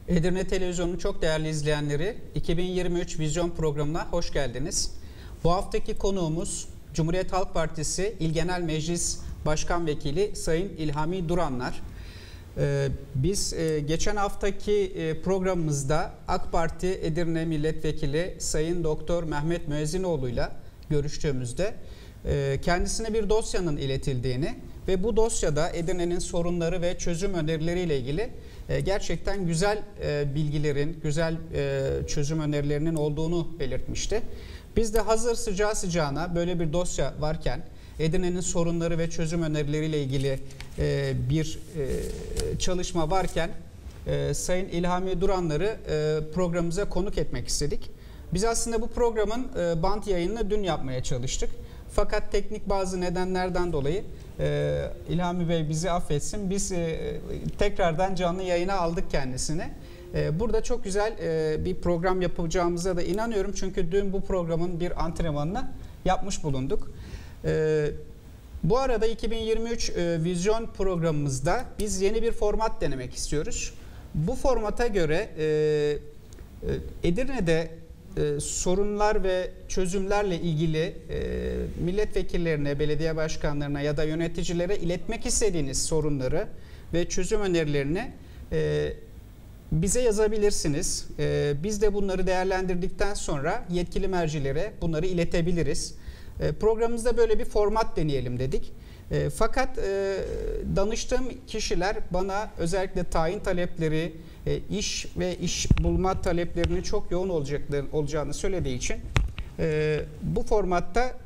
Edirne Televizyonu'nun çok değerli izleyenleri, 2023 Vizyon programına hoş geldiniz. Bu haftaki konuğumuz Cumhuriyet Halk Partisi İl Genel Meclis Başkan Vekili Sayın İlhami Duranlar. Biz geçen haftaki programımızda AK Parti Edirne Milletvekili Sayın Doktor Mehmet Müezzinoğlu'yla görüştüğümüzde kendisine bir dosyanın iletildiğini ve bu dosyada Edirne'nin sorunları ve çözüm önerileriyle ilgili gerçekten güzel bilgilerin, güzel çözüm önerilerinin olduğunu belirtmişti. Biz de hazır sıcağı sıcağına böyle bir dosya varken, Edirne'nin sorunları ve çözüm önerileriyle ilgili bir çalışma varken Sayın İlhami Duranlar'ı programımıza konuk etmek istedik. Biz aslında bu programın bant yayınını dün yapmaya çalıştık. Fakat teknik bazı nedenlerden dolayı İlhami Bey bizi affetsin. Biz tekrardan canlı yayına aldık kendisini. Burada çok güzel bir program yapacağımıza da inanıyorum. Çünkü dün bu programın bir antrenmanını yapmış bulunduk. Bu arada 2023 Vizyon programımızda biz yeni bir format denemek istiyoruz. Bu formata göre Edirne'de sorunlar ve çözümlerle ilgili milletvekillerine, belediye başkanlarına ya da yöneticilere iletmek istediğiniz sorunları ve çözüm önerilerini bize yazabilirsiniz. Biz de bunları değerlendirdikten sonra yetkili mercilere bunları iletebiliriz. Programımızda böyle bir format deneyelim dedik. Fakat danıştığım kişiler bana özellikle tayin talepleri, iş ve iş bulma taleplerinin çok yoğun olacağını söylediği için bu formatta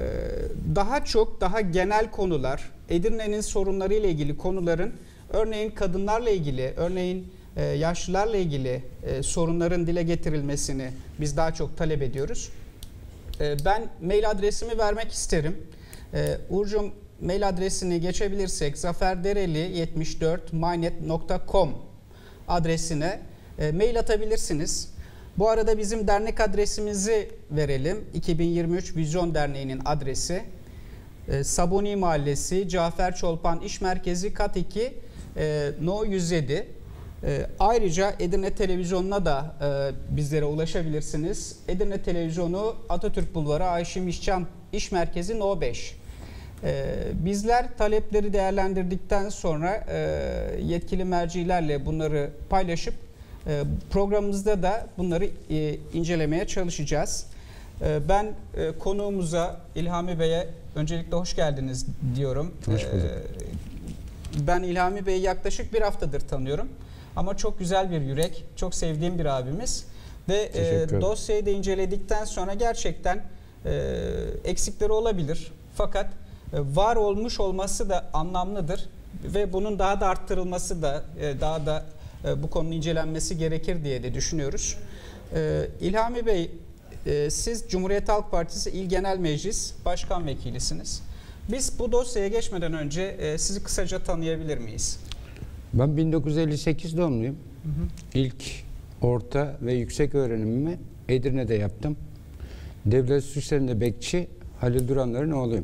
daha genel konular, Edirne'nin sorunları ile ilgili konuların, örneğin kadınlarla ilgili, örneğin yaşlılarla ilgili sorunların dile getirilmesini biz daha çok talep ediyoruz. Ben mail adresimi vermek isterim. Uğurcuğum, mail adresini geçebilirsek zaferdereli74mynet.com adresine mail atabilirsiniz. Bu arada bizim dernek adresimizi verelim. 2023 Vizyon Derneği'nin adresi. Sabuni Mahallesi, Cafer Çolpan İş Merkezi Kat 2 No 107. Ayrıca Edirne Televizyonu'na da bizlere ulaşabilirsiniz. Edirne Televizyonu, Atatürk Bulvarı, Ayşim İşcan İş Merkezi No 5. Bizler talepleri değerlendirdikten sonra yetkili mercilerle bunları paylaşıp programımızda da bunları incelemeye çalışacağız. Ben konuğumuza, İlhami Bey'e öncelikle hoş geldiniz diyorum. Hoş bulduk. Ben İlhami Bey'i yaklaşık bir haftadır tanıyorum. Ama çok güzel bir yürek, çok sevdiğim bir abimiz. Ve dosyayı da inceledikten sonra gerçekten eksikleri olabilir. Fakat var olmuş olması da anlamlıdır. Ve bunun daha da arttırılması da, daha da bu konunun incelenmesi gerekir diye de düşünüyoruz. İlhami Bey, siz Cumhuriyet Halk Partisi İl Genel Meclis Başkan Vekilisiniz. Biz bu dosyaya geçmeden önce sizi kısaca tanıyabilir miyiz? Ben 1958 doğumluyum. İlk orta ve yüksek öğrenimimi Edirne'de yaptım. Devlet Suçlarında bekçi Halil Duranlar'ın oğluyum.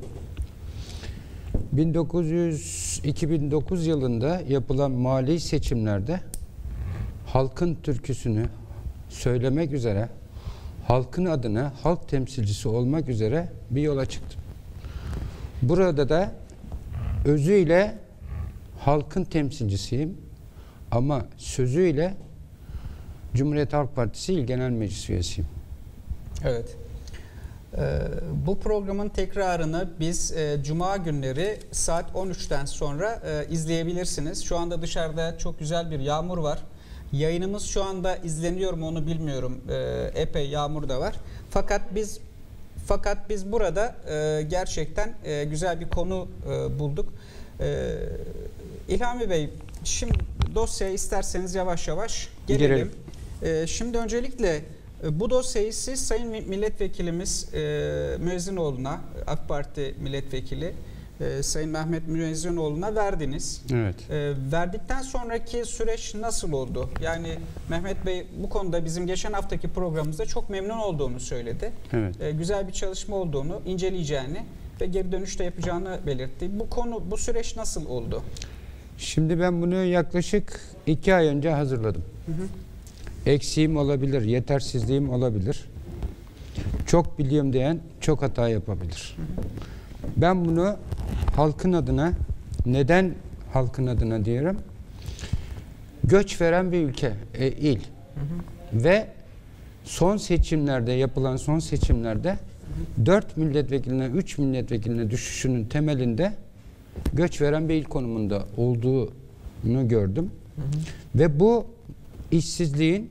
2009 yılında yapılan mali seçimlerde halkın türküsünü söylemek üzere, halkın adına halk temsilcisi olmak üzere bir yola çıktım. Burada da özüyle halkın temsilcisiyim ama sözüyle Cumhuriyet Halk Partisi İl Genel Meclis üyesiyim. Evet. Bu programın tekrarını biz Cuma günleri saat 13'ten sonra izleyebilirsiniz. Şu anda dışarıda çok güzel bir yağmur var. Yayınımız şu anda izleniyor mu onu bilmiyorum. Epey yağmur da var. Fakat biz burada gerçekten güzel bir konu bulduk. İlhami Bey, şimdi dosyaya isterseniz yavaş yavaş gelelim. Şimdi öncelikle bu dosyayı siz Sayın Milletvekilimiz Müezzinoğlu'na, AK Parti Milletvekili Sayın Mehmet Müezzinoğlu'na verdiniz. Evet. Verdikten sonraki süreç nasıl oldu? Yani Mehmet Bey bu konuda bizim geçen haftaki programımızda çok memnun olduğunu söyledi. Evet. Güzel bir çalışma olduğunu, inceleyeceğini ve geri dönüşte yapacağını belirtti. Bu süreç nasıl oldu? Şimdi ben bunu yaklaşık 2 ay önce hazırladım. eksiğim olabilir, yetersizliğim olabilir. Çok biliyorum diyen çok hata yapabilir. Ben bunu halkın adına, neden halkın adına diyorum? Göç veren bir ülke, il. Ve son seçimlerde, yapılan son seçimlerde 4 milletvekiline, 3 milletvekiline düşüşünün temelinde göç veren bir il konumunda olduğunu gördüm. Ve bu işsizliğin,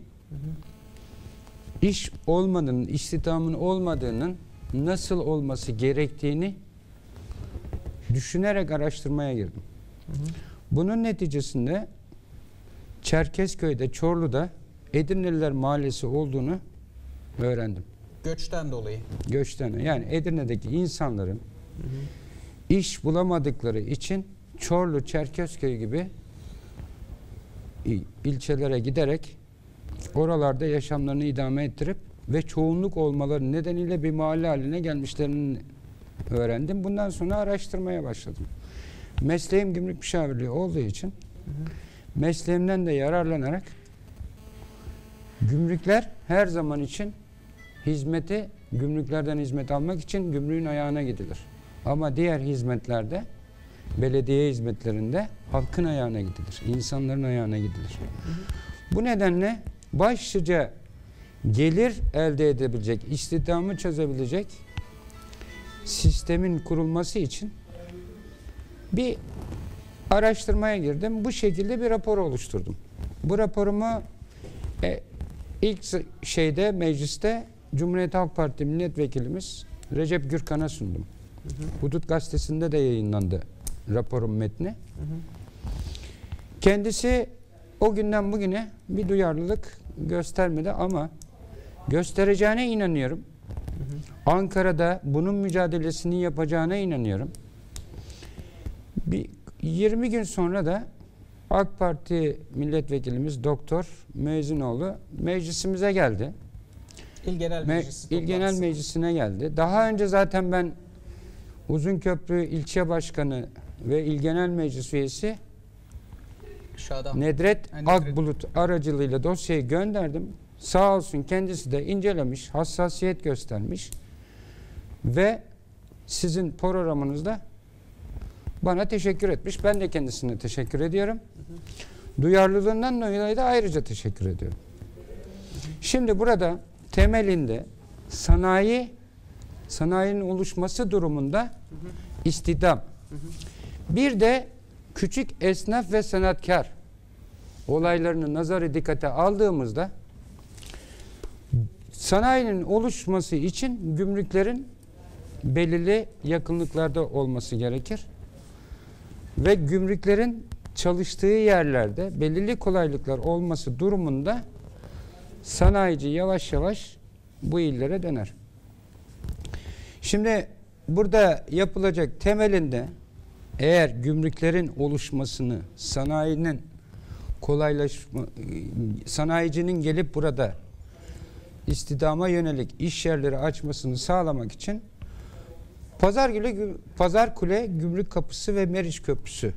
iş olmadığının, istihdamın olmadığının nasıl olması gerektiğini düşünerek araştırmaya girdim. Bunun neticesinde Çerkezköy'de, Çorlu'da Edirneliler Mahallesi olduğunu öğrendim. Göçten dolayı. Göçten. Yani Edirne'deki insanların iş bulamadıkları için Çorlu, Çerkezköy gibi ilçelere giderek oralarda yaşamlarını idame ettirip ve çoğunluk olmaları nedeniyle bir mahalle haline gelmişlerini öğrendim. Bundan sonra araştırmaya başladım. Mesleğim gümrük müşavirliği olduğu için mesleğimden de yararlanarak gümrükler her zaman için gümrüklerden hizmet almak için gümrüğün ayağına gidilir. Ama diğer hizmetlerde, belediye hizmetlerinde halkın ayağına gidilir. İnsanların ayağına gidilir. Bu nedenle başlıca gelir elde edebilecek, istihdamı çözebilecek sistemin kurulması için bir araştırmaya girdim. Bu şekilde bir rapor oluşturdum. Bu raporumu ilk mecliste Cumhuriyet Halk Partisi milletvekilimiz Recep Gürkan'a sundum. Hudut Gazetesi'nde de yayınlandı raporun metni. Kendisi o günden bugüne bir duyarlılık göstermedi ama göstereceğine inanıyorum. Ankara'da bunun mücadelesini yapacağına inanıyorum. Bir 20 gün sonra da AK Parti milletvekilimiz Doktor Müezzinoğlu meclisimize geldi. İl Genel Meclisi'ne geldi. Daha önce zaten ben Uzunköprü İlçe Başkanı ve İl Genel Meclis Üyesi Nedret Akbulut aracılığıyla dosyayı gönderdim. Sağ olsun kendisi de incelemiş, hassasiyet göstermiş ve sizin programınızda bana teşekkür etmiş. Ben de kendisine teşekkür ediyorum. Duyarlılığından dolayı da ayrıca teşekkür ediyorum. Şimdi burada temelinde sanayinin oluşması durumunda istihdam. Bir de küçük esnaf ve sanatkar olaylarını nazarı dikkate aldığımızda sanayinin oluşması için gümrüklerin belirli yakınlıklarda olması gerekir. Ve gümrüklerin çalıştığı yerlerde belirli kolaylıklar olması durumunda sanayici yavaş yavaş bu illere döner. Şimdi burada yapılacak temelinde eğer gümrüklerin oluşmasını, sanayicinin gelip burada istihdama yönelik iş yerleri açmasını sağlamak için Pazarkule Gümrük Kapısı ve Meriç Köprüsü.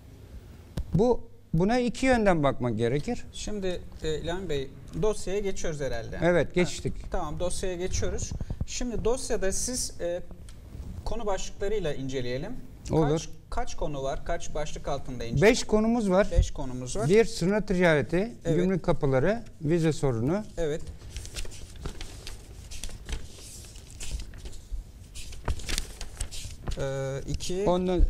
Buna iki yönden bakmak gerekir. Şimdi İlhan Bey dosyaya geçiyoruz herhalde. Evet, geçtik. Tamam, dosyaya geçiyoruz. Şimdi dosyada siz konu başlıklarıyla inceleyelim. Olur. Kaç konu var? Kaç başlık altında inceleyelim? 5 konumuz var. 5 konumuz var. Bir, sınır ticareti, evet. Gümrük kapıları, vize sorunu. Evet. Ondan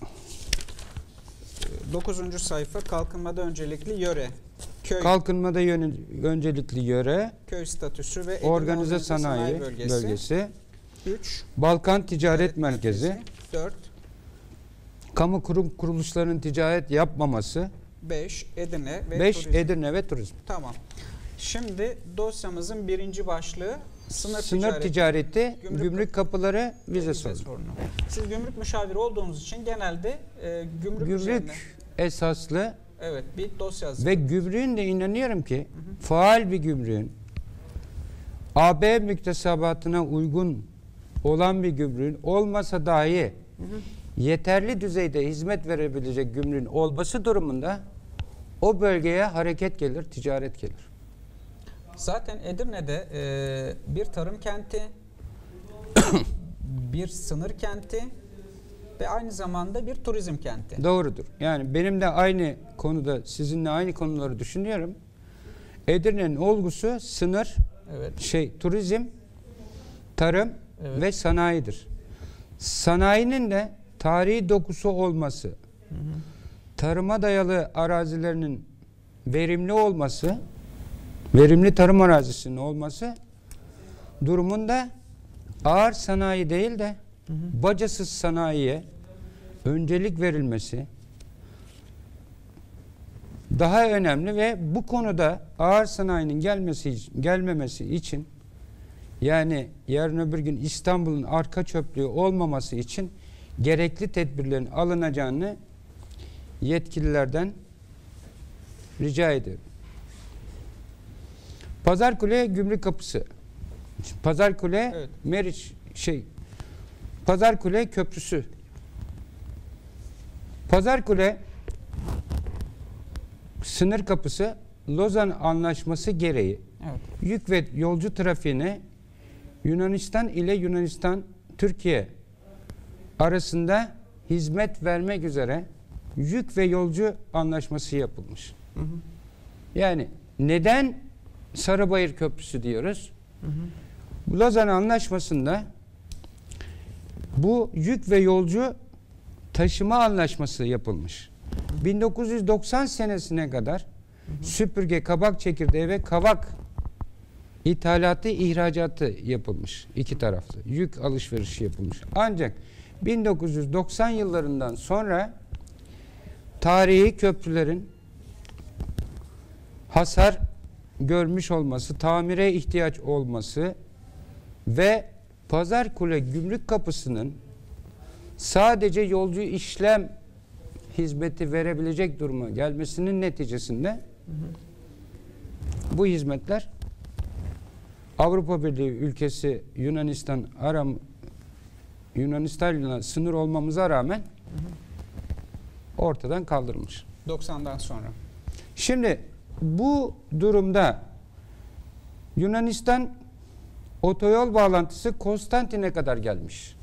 9. sayfa kalkınmada öncelikli yöre. Kalkınmada öncelikli yöre. Köy statüsü ve organize sanayi bölgesi. 3. Balkan Ticaret Merkezi. 4. Kamu kurum kuruluşlarının ticaret yapmaması. 5. Edirne ve 5. turizm. Edirne ve turizm. Tamam. Şimdi dosyamızın birinci başlığı sınır ticareti, gümrük kapıları, vize sorunu. Siz gümrük müşaviri olduğunuz için genelde gümrük esaslı bir dosya hazırladım. Ve gümrüğün de inanıyorum ki faal bir gümrüğün, AB müktesebatına uygun olan bir gümrüğün olmasa dahi yeterli düzeyde hizmet verebilecek gümrüğün olması durumunda o bölgeye hareket gelir, ticaret gelir. Zaten Edirne'de bir tarım kenti, bir sınır kenti ve aynı zamanda bir turizm kenti. Doğrudur. Yani benim de aynı konuda sizinle aynı konuları düşünüyorum. Edirne'nin olgusu sınır, turizm, tarım ve sanayidir. Sanayinin de tarihi dokusu olması, tarıma dayalı arazilerinin verimli olması, verimli tarım arazisinin olması durumunda ağır sanayi değil de bacasız sanayiye öncelik verilmesi daha önemli ve bu konuda ağır sanayinin gelmemesi için, yani yarın öbür gün İstanbul'un arka çöplüğü olmaması için gerekli tedbirlerin alınacağını yetkililerden rica ediyorum. Pazarkule Gümrük Kapısı. Pazarkule Pazarkule Köprüsü. Pazarkule sınır kapısı Lozan Anlaşması gereği yük ve yolcu trafiğine Yunanistan ile Yunanistan-Türkiye arasında hizmet vermek üzere yük ve yolcu anlaşması yapılmış. Yani neden Sarıbayır Köprüsü diyoruz? Bu Lozan Anlaşması'nda bu yük ve yolcu taşıma anlaşması yapılmış. 1990 senesine kadar süpürge, kabak çekirdeği ve kavak ithalatı, ihracatı yapılmış. İki taraflı. Yük alışverişi yapılmış. Ancak 1990 yıllarından sonra tarihi köprülerin hasar görmüş olması, tamire ihtiyaç olması ve Pazarkule Gümrük Kapısı'nın sadece yolcu işlem hizmeti verebilecek duruma gelmesinin neticesinde bu hizmetler Avrupa Birliği ülkesi Yunanistan'la sınır olmamıza rağmen ortadan kaldırılmış. 90'dan sonra. Şimdi bu durumda Yunanistan otoyol bağlantısı Konstantin'e kadar gelmiş.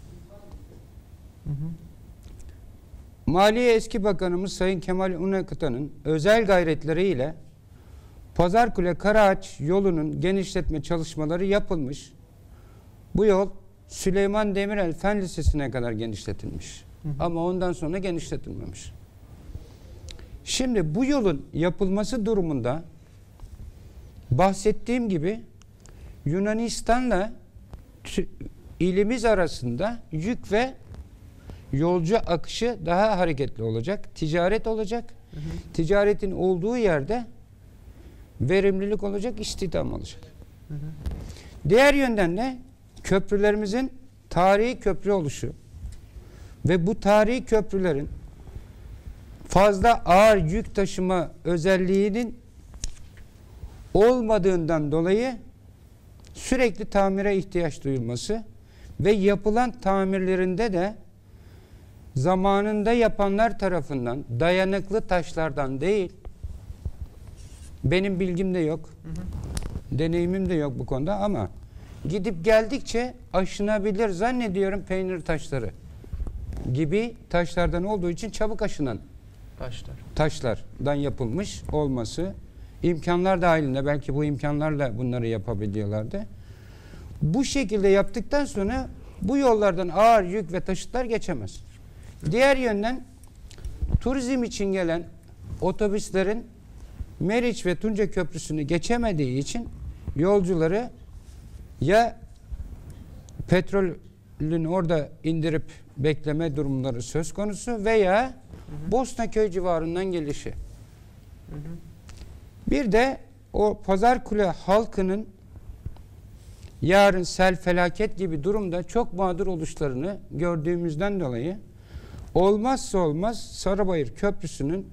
Maliye eski bakanımız Sayın Kemal Unakıtan'ın özel gayretleriyle Pazarkule Karaağaç yolunun genişletme çalışmaları yapılmış. Bu yol Süleyman Demirel Fen Lisesi'ne kadar genişletilmiş. Ama ondan sonra genişletilmemiş. Şimdi bu yolun yapılması durumunda bahsettiğim gibi Yunanistan'la ilimiz arasında yük ve yolcu akışı daha hareketli olacak. Ticaret olacak. Ticaretin olduğu yerde verimlilik olacak, istihdam olacak. Diğer yönden de köprülerimizin tarihi köprü oluşu ve bu tarihi köprülerin fazla ağır yük taşıma özelliğinin olmadığından dolayı sürekli tamire ihtiyaç duyulması ve yapılan tamirlerinde de zamanında yapanlar tarafından dayanıklı taşlardan değil, benim bilgim de yok, deneyimim de yok bu konuda ama gidip geldikçe aşınabilir zannediyorum peynir taşları gibi taşlardan olduğu için çabuk aşınan taşlardan yapılmış olması, imkanlar dahilinde belki bu imkanlarla bunları yapabiliyorlardı. Bu şekilde yaptıktan sonra bu yollardan ağır yük ve taşıtlar geçemez. Diğer yönden turizm için gelen otobüslerin Meriç ve Tunca Köprüsü'nü geçemediği için yolcuları ya petrolün orada indirip bekleme durumları söz konusu veya Bosnaköy civarından gelişi. Bir de o Pazarkule halkının yarın sel, felaket gibi durumda çok mağdur oluşlarını gördüğümüzden dolayı olmazsa olmaz Sarıbayır Köprüsü'nün,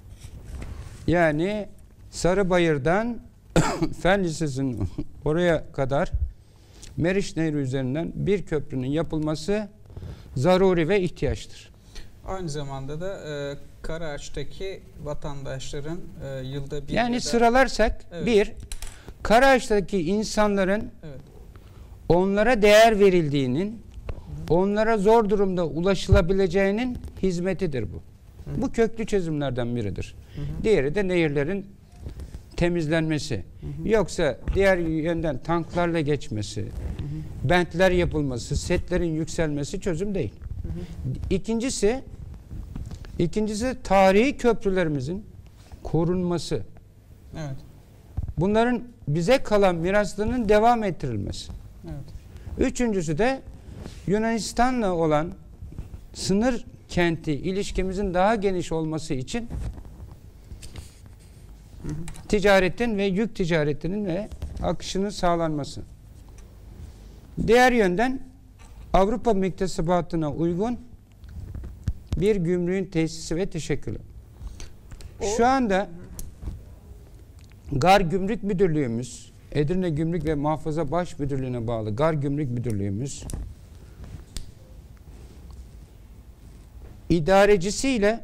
yani Sarıbayır'dan Fen Lisesi'nin oraya kadar Meriç Nehri üzerinden bir köprünün yapılması zaruri ve ihtiyaçtır. Aynı zamanda da Karaağaç'taki vatandaşların yılda bir... Yani sıralarsak bir, Karaağaç'taki insanların Evet. onlara değer verildiğinin, onlara zor durumda ulaşılabileceğinin hizmetidir bu. Bu köklü çözümlerden biridir. Diğeri de nehirlerin temizlenmesi. Yoksa diğer yönden tanklarla geçmesi, bentler yapılması, setlerin yükselmesi çözüm değil. İkincisi tarihi köprülerimizin korunması. Evet. Bunların bize kalan miraslarının devam ettirilmesi. Evet. Üçüncüsü de Yunanistan'la olan sınır kenti ilişkimizin daha geniş olması için ticaretin ve yük ticaretinin ve akışının sağlanması. Diğer yönden Avrupa müktesebatına uygun bir gümrüğün tesisi ve teşekkülü. Şu anda Gar Gümrük Müdürlüğümüz, Edirne Gümrük ve Muhafaza Baş Müdürlüğü'ne bağlı Gar Gümrük Müdürlüğümüz idarecisiyle,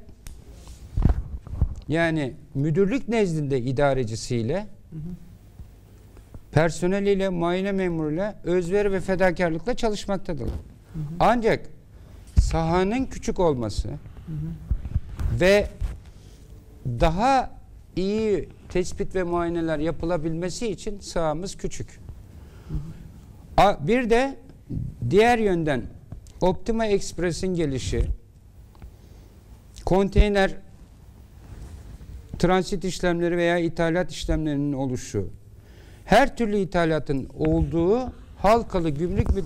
yani müdürlük nezdinde idarecisiyle, personeliyle, muayene memuruyla özveri ve fedakarlıkla çalışmaktadırlar. Ancak sahanın küçük olması ve daha iyi tespit ve muayeneler yapılabilmesi için sahamız küçük. Bir de diğer yönden Optima Express'in gelişi, konteyner transit işlemleri veya ithalat işlemlerinin oluşu, her türlü ithalatın olduğu Halkalı Gümrük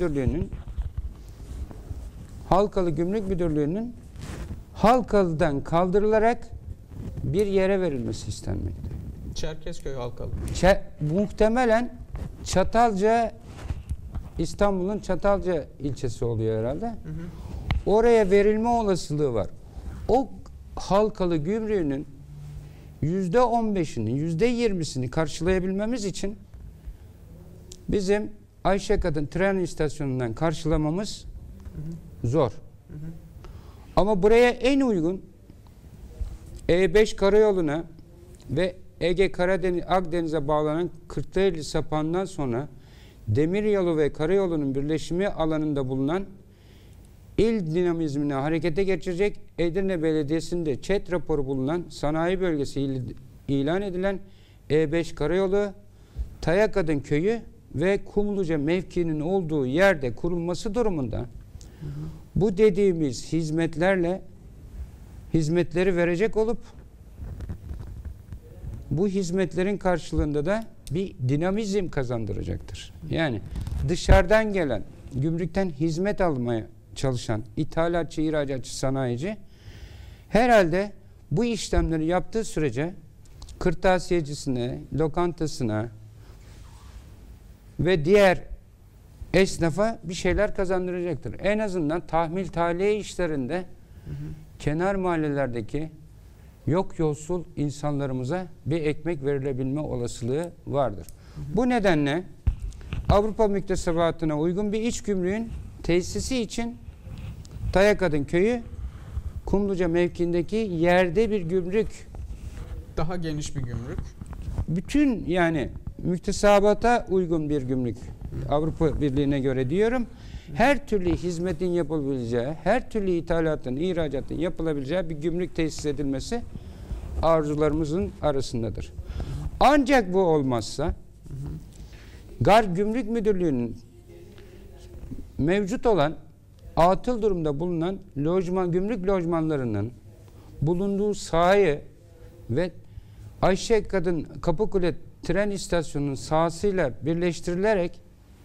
Müdürlüğü'nün Halkalı'dan kaldırılarak bir yere verilmesi istenmekte. Çerkezköy Halkalı. Muhtemelen Çatalca, İstanbul'un Çatalca ilçesi oluyor herhalde. Oraya verilme olasılığı var. O Halkalı Gümrüğü'nün %15'ini, %20'sini karşılayabilmemiz için bizim Ayşe Kadın tren istasyonundan karşılamamız zor. Ama buraya en uygun E5 karayoluna ve Ege Karadeniz Akdeniz'e bağlanan Kırklareli sapağından sonra demiryolu ve karayolunun birleşimi alanında bulunan il dinamizmini harekete geçirecek Edirne Belediyesi'nde ÇED raporu bulunan sanayi bölgesi ilan edilen E5 karayolu, Tayakadın köyü ve Kumluca mevkiinin olduğu yerde kurulması durumunda bu dediğimiz hizmetleri verecek olup bu hizmetlerin karşılığında da bir dinamizm kazandıracaktır. Yani dışarıdan gelen, gümrükten hizmet almaya çalışan ithalatçı, ihracatçı, sanayici herhalde bu işlemleri yaptığı sürece kırtasiyecisine, lokantasına ve diğer esnafa bir şeyler kazandıracaktır. En azından tahmil tahliye işlerinde kenar mahallelerdeki yok yolsuz insanlarımıza bir ekmek verilebilme olasılığı vardır. Bu nedenle Avrupa müktesebatına uygun bir iç gümrüğün tesisi için Tayakadın köyü Kumluca mevkiindeki yerde bir gümrük, Daha geniş bir gümrük. bütün yani müktesebata uygun bir gümrük, Avrupa Birliği'ne göre diyorum, her türlü hizmetin yapılabileceği, her türlü ithalatın, ihracatın yapılabileceği bir gümrük tesis edilmesi arzularımızın arasındadır. Ancak bu olmazsa Gar Gümrük Müdürlüğü'nün mevcut olan atıl durumda bulunan gümrük lojmanlarının bulunduğu sahayı ve Ayşe Kadın Kapıkule tren istasyonunun sahasıyla birleştirilerek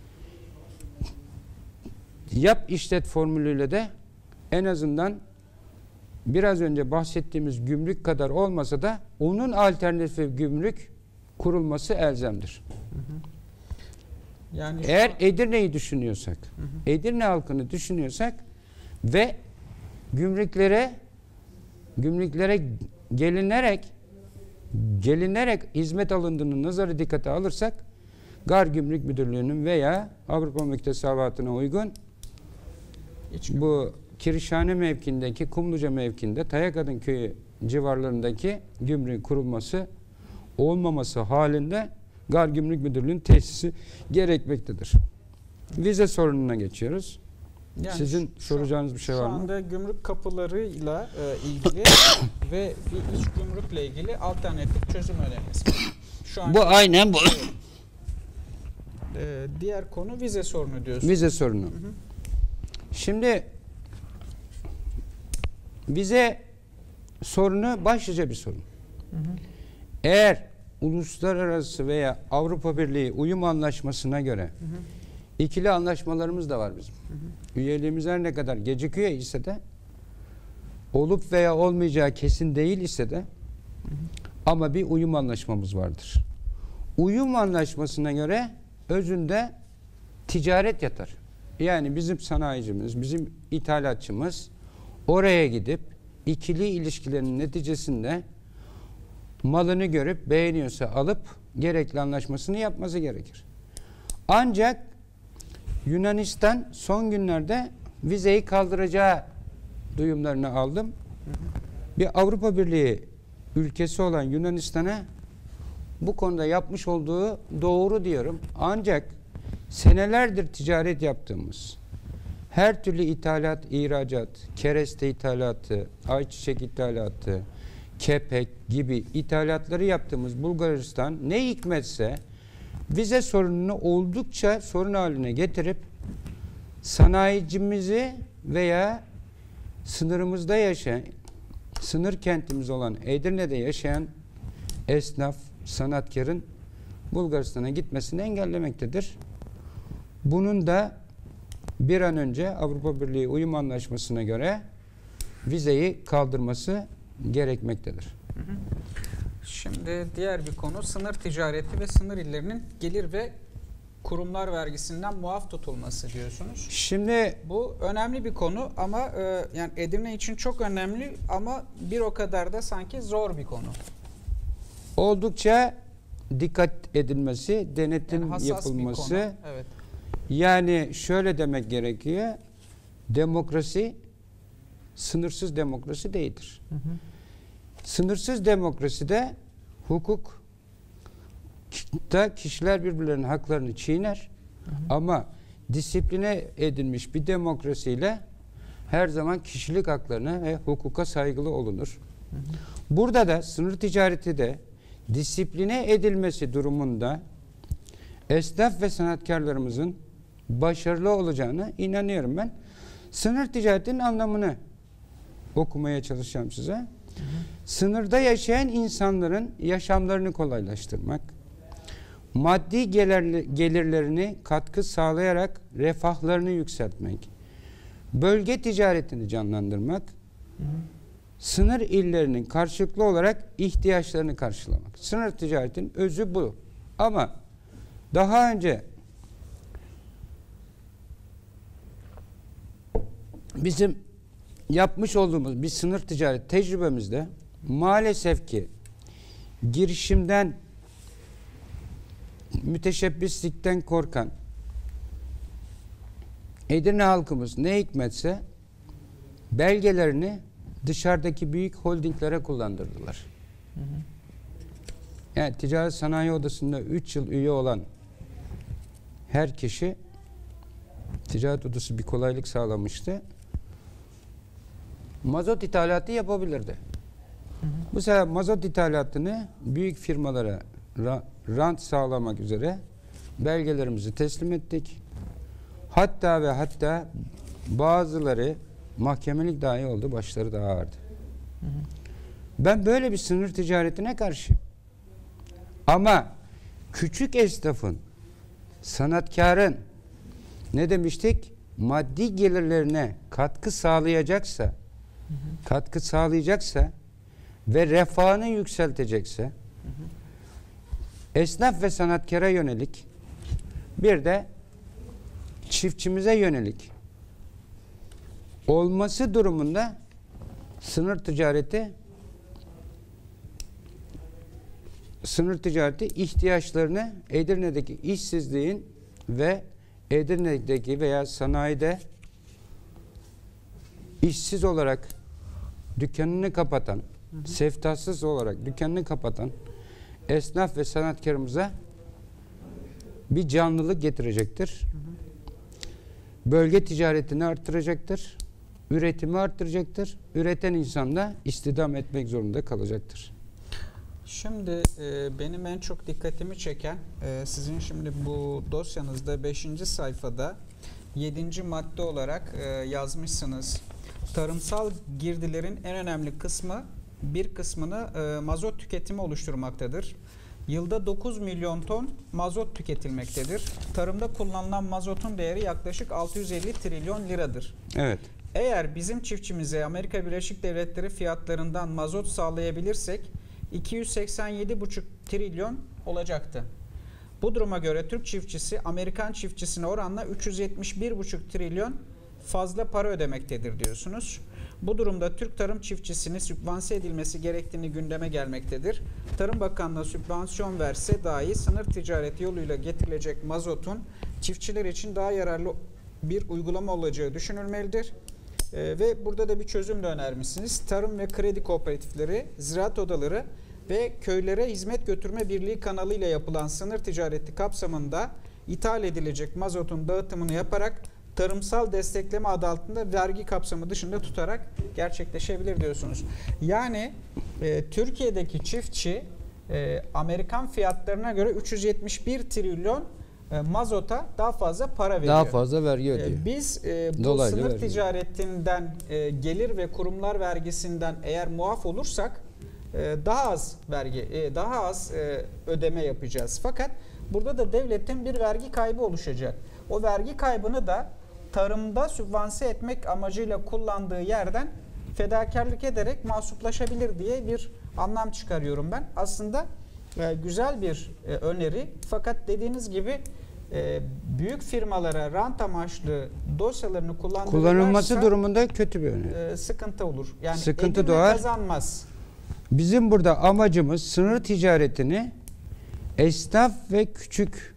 yap işlet formülüyle de en azından biraz önce bahsettiğimiz gümrük kadar olmasa da onun alternatif gümrük kurulması elzemdir. Yani eğer Edirne'yi düşünüyorsak, Edirne halkını düşünüyorsak ve gümrüklere gelinerek hizmet alındığını nazarı dikkate alırsak Gar Gümrük Müdürlüğü'nün veya Avrupa müktesebatına uygun bu Kirişhane mevkiindeki Kumluca mevkiinde Tayakadın köyü civarlarındaki gümrüğün kurulması olmaması halinde Gar Gümrük Müdürlüğü'nün tesisi gerekmektedir. Vize sorununa geçiyoruz. Yani Sizin soracağınız bir şey var mı? Şu anda gümrük kapılarıyla ilgili ve bir iç gümrükle ilgili alternatif çözüm öneriniz var. Şu an Bu aynen bu. diğer konu vize sorunu diyorsunuz. Vize sorunu. Şimdi vize sorunu başlıca bir sorun. Eğer uluslararası veya Avrupa Birliği uyum anlaşmasına göre ikili anlaşmalarımız da var bizim. Üyeliğimiz her ne kadar gecikiyor ise de, olup veya olmayacağı kesin değil ise de, ama bir uyum anlaşmamız vardır. Uyum anlaşmasına göre özünde ticaret yatar. Yani bizim sanayicimiz, bizim ithalatçımız oraya gidip ikili ilişkilerin neticesinde malını görüp beğeniyorsa alıp gerekli anlaşmasını yapması gerekir. Ancak Yunanistan son günlerde vizeyi kaldıracağı duyumlarını aldım. Bir Avrupa Birliği ülkesi olan Yunanistan'a bu konuda yapmış olduğu doğru diyorum. Ancak senelerdir ticaret yaptığımız her türlü ithalat, ihracat, kereste ithalatı, ayçiçek ithalatı, kepek gibi ithalatları yaptığımız Bulgaristan ne hikmetse vize sorununu oldukça sorun haline getirip sanayicimizi veya sınırımızda yaşayan, sınır kentimiz olan Edirne'de yaşayan esnaf, sanatkarın Bulgaristan'a gitmesini engellemektedir. Bunun da bir an önce Avrupa Birliği uyum anlaşmasına göre vizeyi kaldırması gerekmektedir. Şimdi diğer bir konu sınır ticareti ve sınır illerinin gelir ve kurumlar vergisinden muaf tutulması diyorsunuz. Şimdi Bu önemli bir konu ama yani Edirne için çok önemli ama bir o kadar da sanki zor bir konu. oldukça dikkat edilmesi, denetim Yani hassas yapılması. bir konu. Evet. Yani şöyle demek gerekiyor. Demokrasi sınırsız demokrasi değildir. Sınırsız demokraside hukukta kişiler birbirlerinin haklarını çiğner. Ama disipline edilmiş bir demokrasiyle her zaman kişilik haklarına ve hukuka saygılı olunur. Burada da sınır ticareti de disipline edilmesi durumunda esnaf ve sanatkarlarımızın başarılı olacağına inanıyorum ben. Sınır ticaretinin anlamını okumaya çalışacağım size. Sınırda yaşayan insanların yaşamlarını kolaylaştırmak, maddi gelirlerini katkı sağlayarak refahlarını yükseltmek, bölge ticaretini canlandırmak, sınır illerinin karşılıklı olarak ihtiyaçlarını karşılamak. Sınır ticaretin özü bu. Ama daha önce bizim yapmış olduğumuz bir sınır ticaret tecrübemizde maalesef ki girişimden, müteşebbislikten korkan Edirne halkımız ne hikmetse belgelerini dışarıdaki büyük holdinglere kullandırdılar. Yani Ticaret Sanayi Odası'nda 3 yıl üye olan her kişi, Ticaret Odası bir kolaylık sağlamıştı, mazot ithalatı yapabilirdi. Bu sefer mazot ithalatını büyük firmalara rant sağlamak üzere belgelerimizi teslim ettik. Hatta ve hatta bazıları mahkemelik dahi oldu, başları daha ağırdı. Ben böyle bir sınır ticaretine karşıyım. Ama küçük esnafın, sanatkarın ne demiştik? Maddi gelirlerine katkı sağlayacaksa ve refahını yükseltecekse esnaf ve sanatkara yönelik bir de çiftçimize yönelik olması durumunda sınır ticareti ihtiyaçlarını Edirne'deki işsizliğin ve Edirne'deki veya sanayide işsiz olarak dükkanını kapatan, seftasız olarak dükkanını kapatan esnaf ve sanatkarımıza bir canlılık getirecektir. Bölge ticaretini arttıracaktır. Üretimi arttıracaktır. Üreten insan da istihdam etmek zorunda kalacaktır. Şimdi benim en çok dikkatimi çeken sizin şimdi bu dosyanızda 5. sayfada 7. madde olarak yazmışsınız. Tarımsal girdilerin en önemli bir kısmını mazot tüketimi oluşturmaktadır. Yılda 9 milyon ton mazot tüketilmektedir. Tarımda kullanılan mazotun değeri yaklaşık 650 trilyon liradır. Evet. Eğer bizim çiftçimize Amerika Birleşik Devletleri fiyatlarından mazot sağlayabilirsek 287,5 trilyon olacaktı. Bu duruma göre Türk çiftçisi Amerikan çiftçisine oranla 371,5 trilyon fazla para ödemektedir diyorsunuz. Bu durumda Türk tarım çiftçisini sübvanse edilmesi gerektiğini gündeme gelmektedir. Tarım Bakanlığı sübvansiyon verse dahi sınır ticareti yoluyla getirilecek mazotun çiftçiler için daha yararlı bir uygulama olacağı düşünülmelidir. Ve burada da bir çözüm de önermişsiniz. Tarım ve kredi kooperatifleri, ziraat odaları ve köylere hizmet götürme birliği kanalıyla yapılan sınır ticareti kapsamında ithal edilecek mazotun dağıtımını yaparak tarımsal destekleme adı altında vergi kapsamı dışında tutarak gerçekleşebilir diyorsunuz. Yani Türkiye'deki çiftçi Amerikan fiyatlarına göre 371 trilyon mazota daha fazla para veriyor. Daha fazla vergi ödüyor. Biz bu Dolaylı sınır vergi. ticaretinden gelir ve kurumlar vergisinden eğer muaf olursak daha az vergi, daha az ödeme yapacağız. Fakat burada da devletin bir vergi kaybı oluşacak. O vergi kaybını da tarımda sübvanse etmek amacıyla kullandığı yerden fedakarlık ederek mahsuplaşabilir diye bir anlam çıkarıyorum ben. Aslında güzel bir öneri. Fakat dediğiniz gibi büyük firmalara rant amaçlı dosyalarını kullanılması durumunda kötü bir öneri. Sıkıntı olur. Yani sıkıntı Edirne doğar. kazanmaz. Bizim burada amacımız sınır ticaretini esnaf ve küçük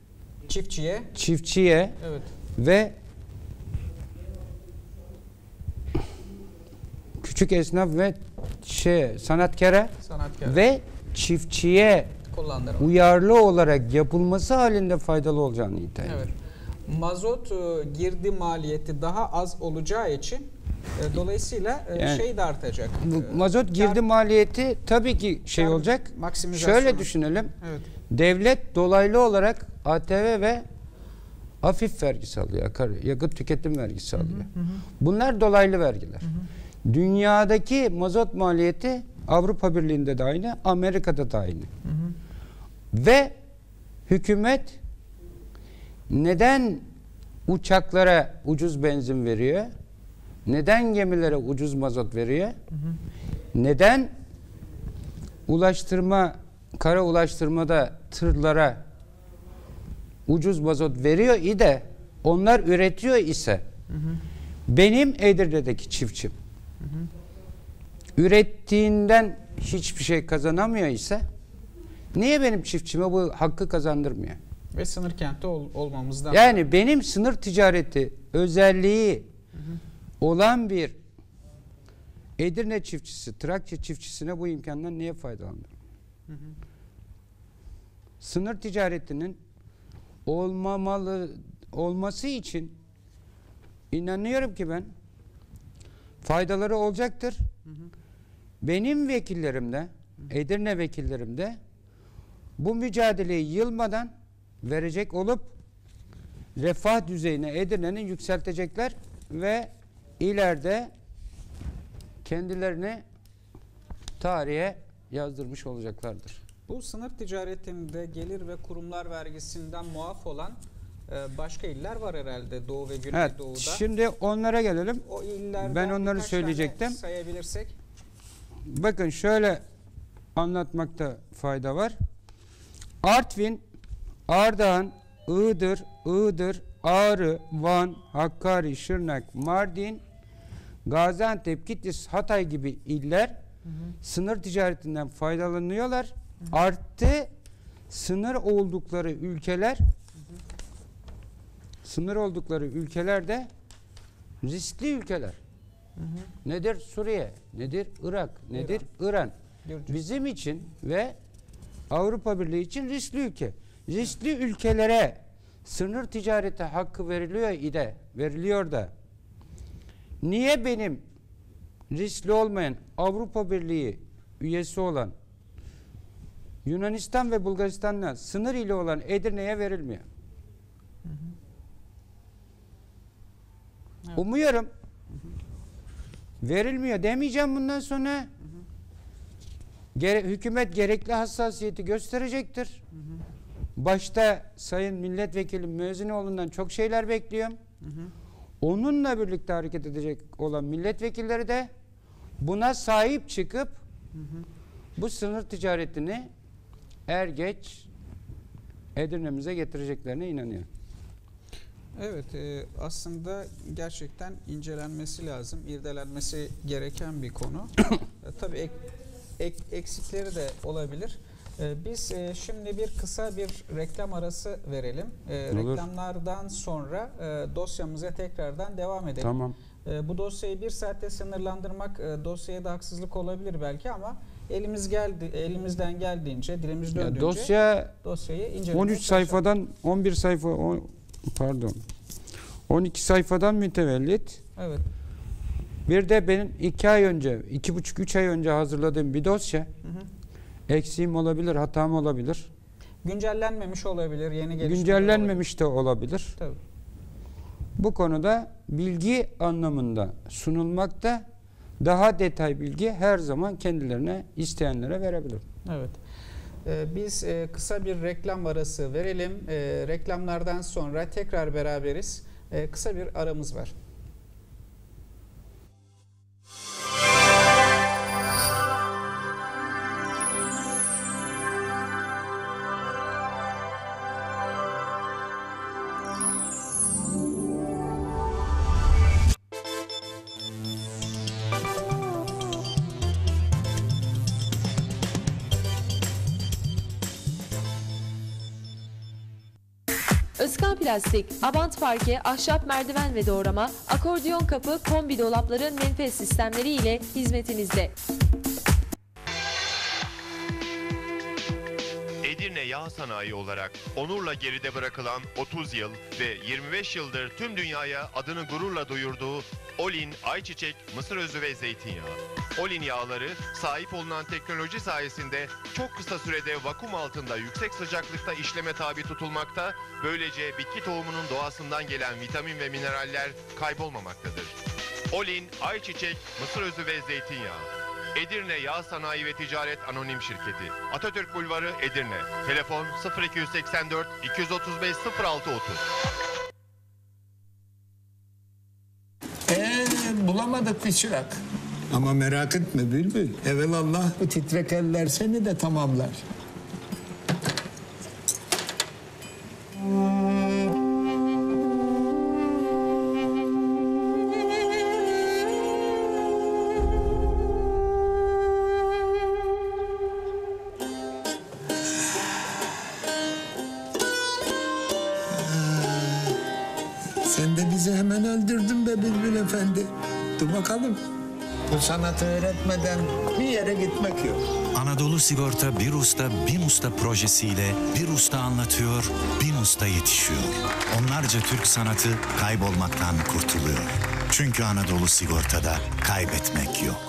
çiftçiye Evet. ve küçük esnaf ve sanatkara ve çiftçiye uyarlı olarak yapılması halinde faydalı olacağını iddia ediyor. Evet. Mazot girdi maliyeti daha az olacağı için dolayısıyla Yani, şey de artacak. Mazot girdi maliyeti tabii ki olacak. Şöyle düşünelim. Evet. Devlet dolaylı olarak ATV ve hafif vergisi alıyor. Yakıt tüketim vergisi alıyor. Bunlar dolaylı vergiler. Dünyadaki mazot maliyeti Avrupa Birliği'nde de aynı, Amerika'da da aynı. Ve hükümet neden uçaklara ucuz benzin veriyor? Neden gemilere ucuz mazot veriyor? Neden kara ulaştırmada tırlara ucuz mazot veriyor de onlar üretiyor ise benim Edirne'deki çiftçim ürettiğinden hiçbir şey kazanamıyor ise niye benim çiftçime bu hakkı kazandırmıyor? Ve sınır kenti olmamızdan. Yani benim sınır ticareti özelliği olan bir Edirne çiftçisi, Trakya çiftçisine bu imkandan niye faydalanır? Sınır ticaretinin olması için inanıyorum ki ben faydaları olacaktır. Benim vekillerim de, Edirne vekillerim de bu mücadeleyi yılmadan verecek olup refah düzeyine Edirne'nin yükseltecekler ve ileride kendilerini tarihe yazdırmış olacaklardır. Bu sınır ticaretinde gelir ve kurumlar vergisinden muaf olan başka iller var herhalde Doğu ve Güneydoğu'da. Evet, şimdi onlara gelelim. O illerden ben onları söyleyecektim. Sayabilirsek. Bakın şöyle anlatmakta fayda var. Artvin, Ardahan, Iğdır, Ağrı, Van, Hakkari, Şırnak, Mardin, Gaziantep, Kilis, Hatay gibi iller sınır ticaretinden faydalanıyorlar. Artı sınır oldukları ülkeler de riskli ülkeler. Nedir Suriye, nedir Irak, nedir İran? Bizim için ve Avrupa Birliği için riskli ülke. Riskli ülkelere sınır ticareti hakkı veriliyor da niye benim riskli olmayan Avrupa Birliği üyesi olan Yunanistan ve Bulgaristan'la sınır ili olan Edirne'ye verilmiyor? Evet. Umuyorum verilmiyor demeyeceğim bundan sonra. Hükümet gerekli hassasiyeti gösterecektir. Başta Sayın Milletvekili Müezzinoğlu'ndan çok şeyler bekliyorum. Onunla birlikte hareket edecek olan milletvekilleri de buna sahip çıkıp bu sınır ticaretini er geç Edirne'mize getireceklerine inanıyorum. Evet, aslında gerçekten incelenmesi lazım, irdelenmesi gereken bir konu. Tabii eksikleri de olabilir. Biz şimdi kısa bir reklam arası verelim. Reklamlardan sonra dosyamıza tekrardan devam edelim. Tamam. Bu dosyayı 1 saatte sınırlandırmak dosyaya da haksızlık olabilir belki ama elimizden geldiğince, dilimiz döndüğünce dosyayı incelemeye 13 sayfadan 11 sayfa 12 sayfadan mütevellit. Evet. Bir de benim 2,5-3 ay önce hazırladığım bir dosya. Eksiğim olabilir, hatam olabilir. Güncellenmemiş olabilir, yeni gelişmeler Güncellenmemiş de olabilir. Tabii. Bu konuda bilgi anlamında sunulmakta, daha detay bilgi her zaman kendilerine, isteyenlere verebilirim. Evet. Biz kısa bir reklam arası verelim. Reklamlardan sonra tekrar beraberiz. Kısa bir aramız var. Özkan Plastik, Avant Parke, ahşap merdiven ve doğrama, akordiyon kapı, kombi dolapların menfez sistemleri ile hizmetinizde. Edirne Yağ Sanayi olarak onurla geride bırakılan 30 yıl ve 25 yıldır tüm dünyaya adını gururla duyurduğu Olin Ayçiçek Mısır Özü ve Zeytinyağı. Olin yağları sahip olunan teknoloji sayesinde çok kısa sürede vakum altında yüksek sıcaklıkta işleme tabi tutulmakta, böylece bitki tohumunun doğasından gelen vitamin ve mineraller kaybolmamaktadır. Olin Ayçiçek Mısır Özü ve Zeytinyağı. Edirne Yağ Sanayi ve Ticaret Anonim Şirketi. Atatürk Bulvarı, Edirne. Telefon 0284 235 0630. Bulamadık bir çırak. Ama merak etme Bülbül. Evelallah bu titrek eller seni de tamamlar. Sen de bizi hemen öldürdün be Bülbül Efendi. Dur bakalım. Bu sanatı öğretmeden bir yere gitmek yok. Anadolu Sigorta Bir Usta Bin Usta projesiyle bir usta anlatıyor, bin usta yetişiyor. Onlarca Türk sanatı kaybolmaktan kurtuluyor. Çünkü Anadolu Sigorta'da kaybetmek yok.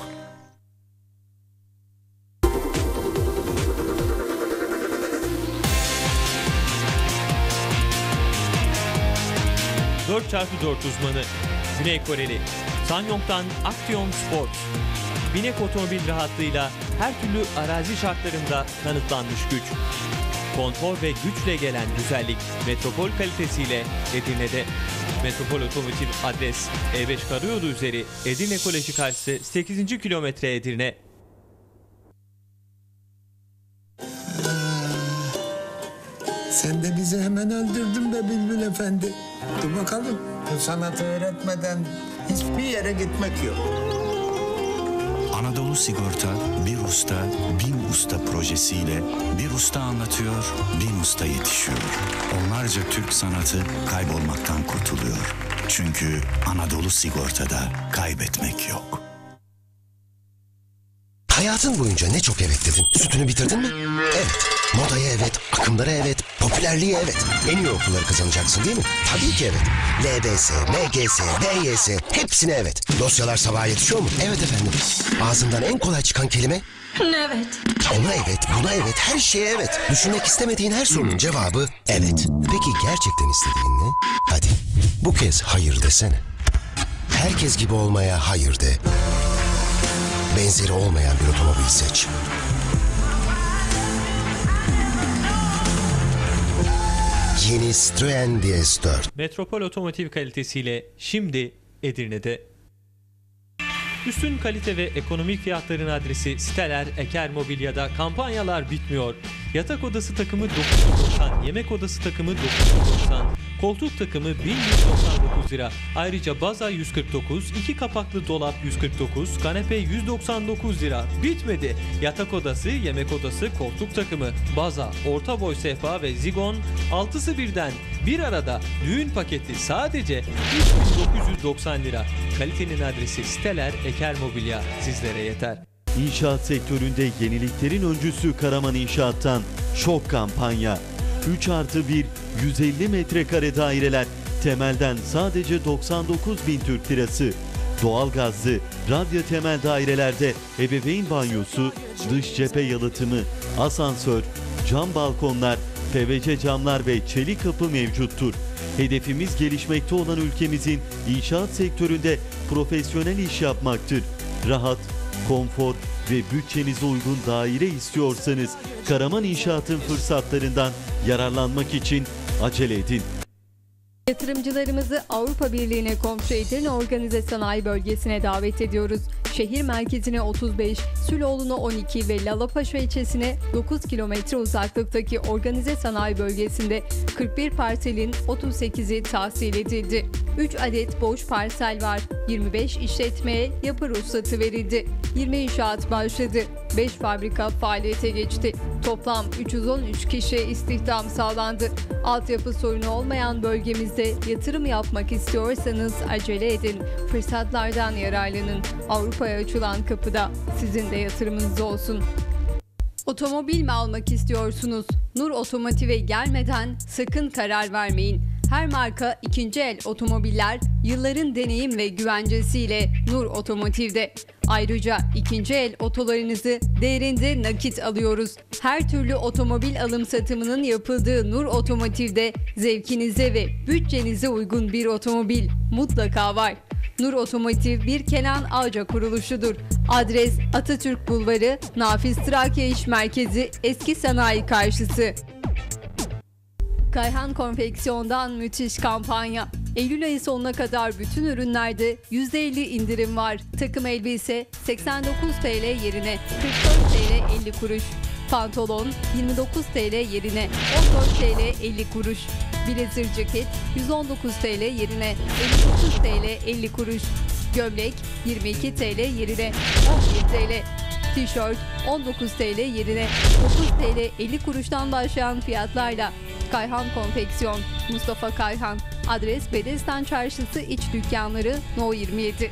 ...4x4 uzmanı, Güney Koreli, Sanyong'dan Action Sports. Binek otomobil rahatlığıyla her türlü arazi şartlarında kanıtlanmış güç. Konfor ve güçle gelen güzellik metropol kalitesiyle Edirne'de. Metropol Otomotiv adres E5 Karayolu üzeri Edirne Koleji karşısı 8. kilometre Edirne. Sen de bizi hemen öldürdün be Bülbül Efendi. Dur bakalım. Bu sanatı öğretmeden hiçbir yere gitmek yok. Anadolu Sigorta Bir Usta Bin Usta projesiyle bir usta anlatıyor, bin usta yetişiyor. Onlarca Türk sanatı kaybolmaktan kurtuluyor. Çünkü Anadolu Sigorta'da kaybetmek yok. Hayatın boyunca ne çok evet dedin. Sütünü bitirdin mi? Evet. Modaya evet, akımlara evet, popülerliğe evet. En iyi okulları kazanacaksın değil mi? Tabii ki evet. LBS, LGS, LYS hepsine evet. Dosyalar sabaha yetişiyor mu? Evet efendim. Ağzından en kolay çıkan kelime? Evet. Ona evet, buna evet, her şeye evet. Düşünmek istemediğin her sorunun cevabı evet. Peki gerçekten istediğin ne? Hadi bu kez hayır desene. Herkes gibi olmaya hayır de. Benzeri olmayan bir otomobil seç. Yeni Citroen DS4. Metropol otomotiv kalitesiyle şimdi Edirne'de. Üstün kalite ve ekonomik fiyatların adresi Steller Eker Mobilya'da kampanyalar bitmiyor. Yatak odası takımı 990, yemek odası takımı 990, koltuk takımı 1199 lira. Ayrıca baza 149, 2 kapaklı dolap 149, kanepe 199 lira. Bitmedi. Yatak odası, yemek odası, koltuk takımı, baza, orta boy sehpa ve zigon 6'sı birden bir arada düğün paketi sadece 3990 lira. Kalitenin adresi Steller Eker Mobilya sizlere yeter. İnşaat sektöründe yeniliklerin öncüsü Karaman İnşaat'tan şok kampanya. 3+1 150 metrekare daireler temelden sadece 99.000 Türk lirası. Doğalgazlı, radyo temel dairelerde ebeveyn banyosu, dış cephe yalıtımı, asansör, cam balkonlar, PVC camlar ve çelik kapı mevcuttur. Hedefimiz gelişmekte olan ülkemizin inşaat sektöründe profesyonel iş yapmaktır. Rahat, konfor ve bütçenize uygun daire istiyorsanız Karaman İnşaat'ın fırsatlarından yararlanmak için acele edin. Yatırımcılarımızı Avrupa Birliği'ne komşu Edirne Organize Sanayi Bölgesi'ne davet ediyoruz. Şehir merkezine 35, Süloğlu'na 12 ve Lalapaşa ilçesine 9 kilometre uzaklıktaki Organize Sanayi Bölgesi'nde 41 parselin 38'i tahsil edildi. 3 adet boş parsel var. 25 işletmeye yapı ruhsatı verildi. 20 inşaat başladı. 5 fabrika faaliyete geçti. Toplam 313 kişi istihdam sağlandı. Altyapı sorunu olmayan bölgemizde yatırım yapmak istiyorsanız acele edin. Fırsatlardan yararlanın. Avrupa'ya açılan kapıda sizin de yatırımınız olsun. Otomobil mi almak istiyorsunuz? Nur Otomotiv'e gelmeden sakın karar vermeyin. Her marka ikinci el otomobiller yılların deneyim ve güvencesiyle Nur Otomotiv'de. Ayrıca ikinci el otolarınızı değerinde nakit alıyoruz. Her türlü otomobil alım satımının yapıldığı Nur Otomotiv'de zevkinize ve bütçenize uygun bir otomobil mutlaka var. Nur Otomotiv bir Kenan Ağca kuruluşudur. Adres Atatürk Bulvarı, Nafiz Trakya İş Merkezi, Eski Sanayi karşısı. Kayhan Konfeksiyon'dan müthiş kampanya. Eylül ayı sonuna kadar bütün ürünlerde %50 indirim var. Takım elbise 89 TL yerine 44 TL 50 kuruş. Pantolon 29 TL yerine 14 TL 50 kuruş. Blazer ceket 119 TL yerine 59 TL 50 kuruş. Gömlek 22 TL yerine 11 TL. Tişört 19 TL yerine 9 TL 50 kuruştan başlayan fiyatlarla. Kayhan Konfeksiyon, Mustafa Kayhan. Adres Bedesten Çarşısı İç Dükkanları No 27.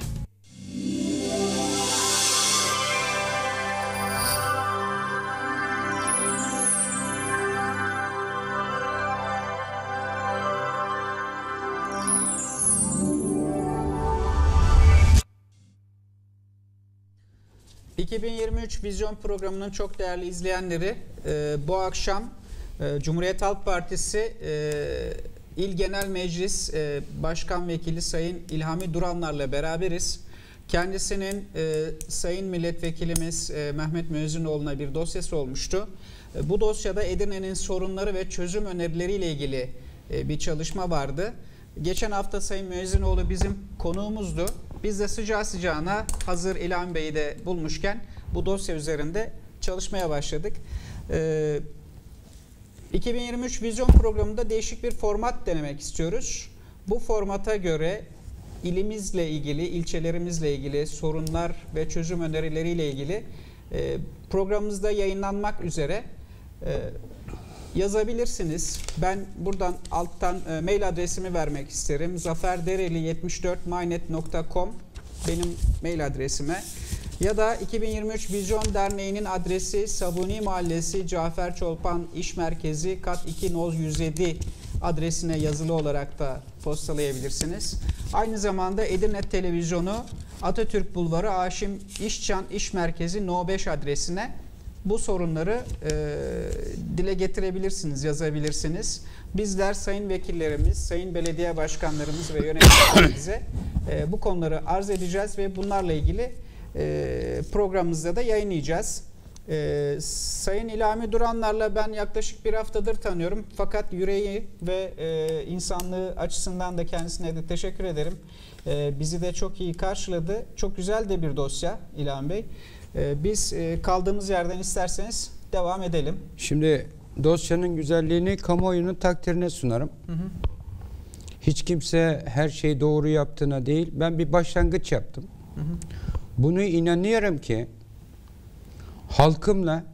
...2023 Vizyon programının çok değerli izleyenleri... ...bu akşam... Cumhuriyet Halk Partisi İl Genel Meclis Başkan Vekili Sayın İlhami Duranlar'la beraberiz. Kendisinin Sayın Milletvekilimiz Mehmet Müezzinoğlu'na bir dosyası olmuştu. Bu dosyada Edirne'nin sorunları ve çözüm önerileriyle ilgili bir çalışma vardı. Geçen hafta Sayın Müezzinoğlu bizim konuğumuzdu. Biz de sıcağı sıcağına hazır İlhami Bey'i de bulmuşken bu dosya üzerinde çalışmaya başladık. 2023 Vizyon programında değişik bir format denemek istiyoruz. Bu formata göre ilimizle ilgili, ilçelerimizle ilgili sorunlar ve çözüm önerileriyle ilgili programımızda yayınlanmak üzere yazabilirsiniz. Ben buradan alttan mail adresimi vermek isterim. zaferdereli74mynet.com benim mail adresime. Ya da 2023 Vizyon Derneği'nin adresi Sabuni Mahallesi Cafer Çolpan İş Merkezi Kat 2 Noz 107 adresine yazılı olarak da postalayabilirsiniz. Aynı zamanda Edirne Televizyonu Atatürk Bulvarı Haşim İşcan İş Merkezi No 5 adresine bu sorunları dile getirebilirsiniz, yazabilirsiniz. Bizler sayın vekillerimiz, sayın belediye başkanlarımız ve yöneticilerimize bu konuları arz edeceğiz ve bunlarla ilgili programımızda da yayınlayacağız. Sayın İlhami Duranlar'la ben yaklaşık bir haftadır tanıyorum. Fakat yüreği ve insanlığı açısından da kendisine de teşekkür ederim. Bizi de çok iyi karşıladı. Çok güzel de bir dosya İlhami Bey. Biz kaldığımız yerden isterseniz devam edelim. Şimdi dosyanın güzelliğini kamuoyunun takdirine sunarım. Hiç kimse her şeyi doğru yaptığına değil. Ben bir başlangıç yaptım. Bunu inanıyorum ki halkımla,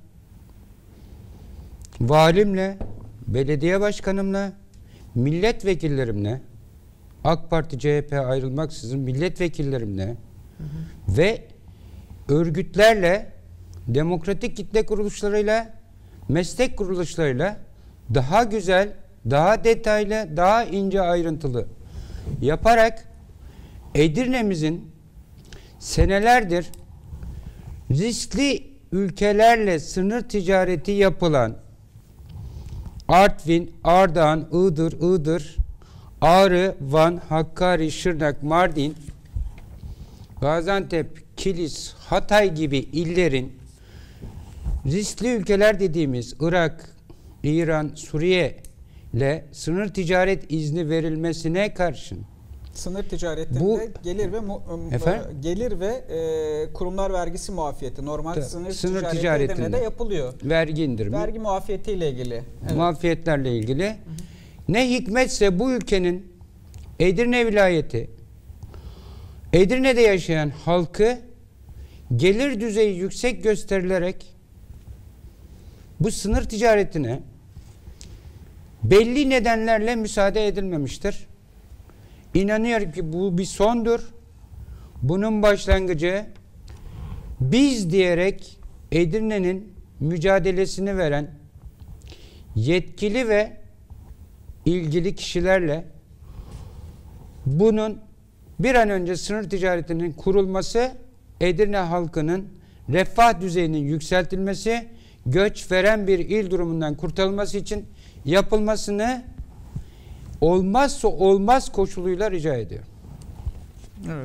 valimle, belediye başkanımla, milletvekillerimle, AK Parti, CHP ayrılmaksızın milletvekillerimle ve örgütlerle, demokratik kitle kuruluşlarıyla, meslek kuruluşlarıyla daha güzel, daha detaylı, daha ince ayrıntılı yaparak Edirne'mizin senelerdir riskli ülkelerle sınır ticareti yapılan Artvin, Ardahan, Iğdır, Ağrı, Van, Hakkari, Şırnak, Mardin, Gaziantep, Kilis, Hatay gibi illerin riskli ülkeler dediğimiz Irak, İran, Suriye ile sınır ticaret izni verilmesine karşın sınır ticaretinde gelir ve kurumlar vergisi muafiyeti normal sınır ticaretinde de yapılıyor. Vergi indirimi. Vergi muafiyeti ile ilgili. Evet. Muafiyetlerle ilgili. Ne hikmetse bu ülkenin Edirne vilayeti, Edirne'de yaşayan halkı gelir düzeyi yüksek gösterilerek bu sınır ticaretine belli nedenlerle müsaade edilmemiştir. İnanıyorum ki bu bir sondur. Bunun başlangıcı biz diyerek Edirne'nin mücadelesini veren yetkili ve ilgili kişilerle bunun bir an önce sınır ticaretinin kurulması, Edirne halkının refah düzeyinin yükseltilmesi, göç veren bir il durumundan kurtarılması için yapılmasını olmazsa olmaz koşuluyla rica ediyorum. Evet.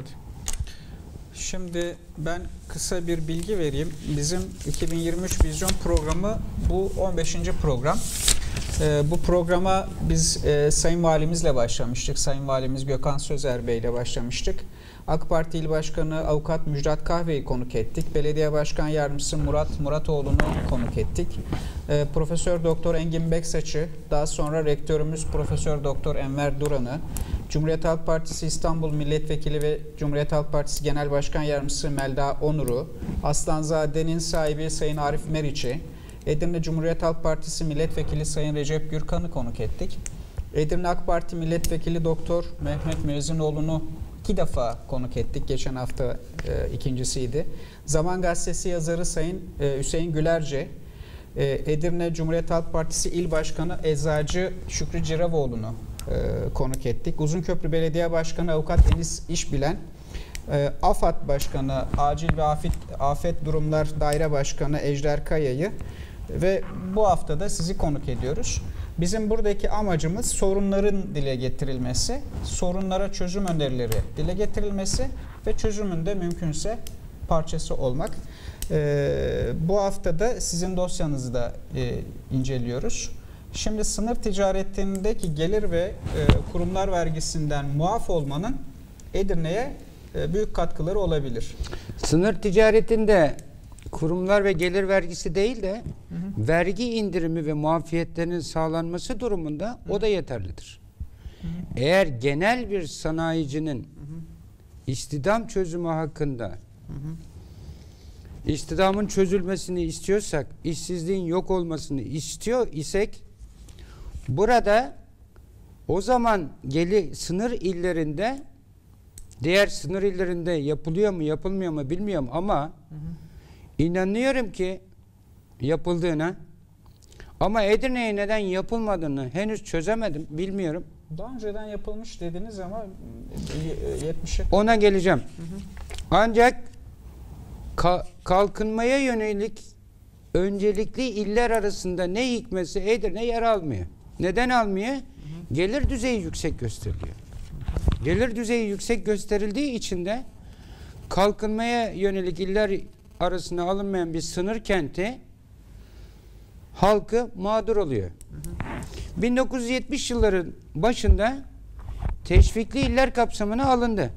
Şimdi ben kısa bir bilgi vereyim. Bizim 2023 Vizyon programı bu 15. program. Bu programa biz Sayın Valimizle başlamıştık. Sayın Valimiz Gökhan Sözer Bey ile başlamıştık. AK Parti İl Başkanı Avukat Müjdat Kahve'yi konuk ettik. Belediye Başkan Yardımcısı Murat Muratoğlu'nu konuk ettik. Profesör Doktor Engin Beksaç'ı, daha sonra rektörümüz Profesör Doktor Enver Duran'ı, Cumhuriyet Halk Partisi İstanbul Milletvekili ve Cumhuriyet Halk Partisi Genel Başkan Yardımcısı Melda Onur'u, Aslanzade'nin sahibi Sayın Arif Meriç'i, Edirne Cumhuriyet Halk Partisi Milletvekili Sayın Recep Gürkan'ı konuk ettik. Edirne AK Parti Milletvekili Doktor Mehmet Müezzinoğlu'nu 2 defa konuk ettik. Geçen hafta ikincisiydi. Zaman Gazetesi yazarı Sayın Hüseyin Gülerce, Edirne Cumhuriyet Halk Partisi İl Başkanı Eczacı Şükrü Ciravoğlu'nu konuk ettik. Uzunköprü Belediye Başkanı Avukat Enis İşbilen, AFAD Başkanı Acil ve Afet Durumlar Daire Başkanı Ejder Kaya'yı ve bu hafta da sizi konuk ediyoruz. Bizim buradaki amacımız sorunların dile getirilmesi, sorunlara çözüm önerileri dile getirilmesi ve çözümün de mümkünse parçası olmak. Bu hafta da sizin dosyanızı da inceliyoruz. Şimdi sınır ticaretindeki gelir ve kurumlar vergisinden muaf olmanın Edirne'ye büyük katkıları olabilir. Sınır ticaretinde kurumlar ve gelir vergisi değil de vergi indirimi ve muafiyetlerinin sağlanması durumunda o da yeterlidir. Eğer genel bir sanayicinin istihdam çözümü hakkında istihdamın çözülmesini istiyorsak, işsizliğin yok olmasını istiyor isek burada o zaman sınır illerinde, diğer sınır illerinde yapılıyor mu yapılmıyor mu bilmiyorum ama İnanıyorum ki yapıldığına, ama Edirne'ye neden yapılmadığını henüz çözemedim, bilmiyorum. Daha önceden yapılmış dediniz ama 70'e... Ona geleceğim. Ancak kalkınmaya yönelik öncelikli iller arasında ne hikmetse Edirne yer almıyor. Neden almıyor? Gelir düzeyi yüksek gösteriliyor. Gelir düzeyi yüksek gösterildiği için de kalkınmaya yönelik iller arasına alınmayan bir sınır kenti halkı mağdur oluyor. 1970 yılların başında teşvikli iller kapsamına alındı.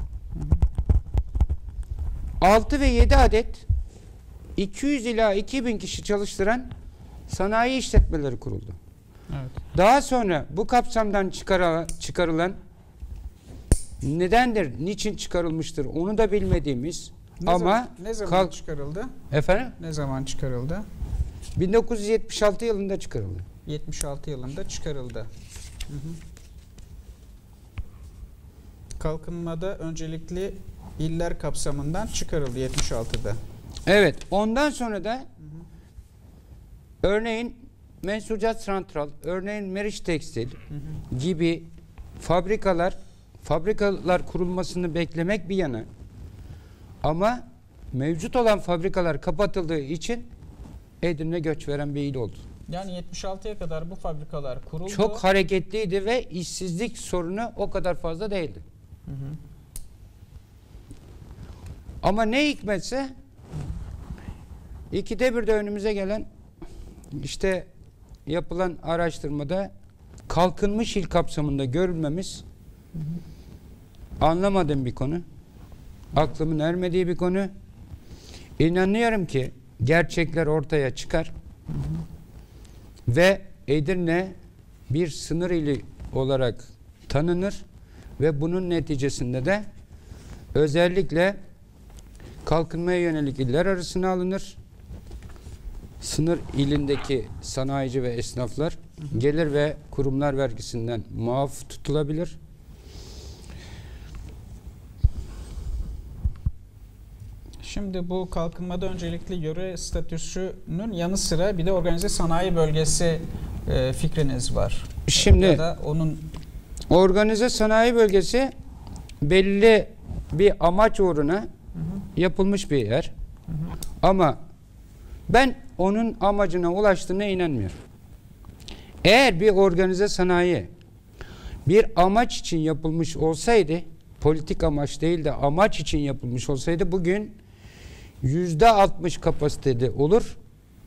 6 ve 7 adet 200 ila 2000 kişi çalıştıran sanayi işletmeleri kuruldu. Evet. Daha sonra bu kapsamdan çıkarılan nedendir, niçin çıkarılmıştır onu da bilmediğimiz Ne zaman çıkarıldı? Efendim? Ne zaman çıkarıldı? 1976 yılında çıkarıldı. 76 yılında çıkarıldı. Kalkınmada öncelikli iller kapsamından çıkarıldı 76'da. Evet. Ondan sonra da örneğin Mensucat Santral, örneğin Meriç Tekstil gibi fabrikalar kurulmasını beklemek bir yana, ama mevcut olan fabrikalar kapatıldığı için Edirne göç veren bir il oldu. Yani 76'ya kadar bu fabrikalar kuruldu. Çok hareketliydi ve işsizlik sorunu o kadar fazla değildi. Ama ne hikmetse 2'de 1'de önümüze gelen işte yapılan araştırmada kalkınmış il kapsamında görülmemiz anlamadığım bir konu. Aklımın ermediği bir konu. İnanıyorum ki gerçekler ortaya çıkar. Ve Edirne bir sınır ili olarak tanınır ve bunun neticesinde de özellikle kalkınmaya yönelik iller arasına alınır. Sınır ilindeki sanayici ve esnaflar gelir ve kurumlar vergisinden muaf tutulabilir. Şimdi bu kalkınmada öncelikli yöre statüsünün yanı sıra bir de organize sanayi bölgesi fikriniz var. Şimdi ya da onun organize sanayi bölgesi belli bir amaç uğruna yapılmış bir yer. Ama ben onun amacına ulaştığına inanmıyorum. Eğer bir organize sanayi bir amaç için yapılmış olsaydı, politik amaç değil de amaç için yapılmış olsaydı bugün %60 kapasiteli olur.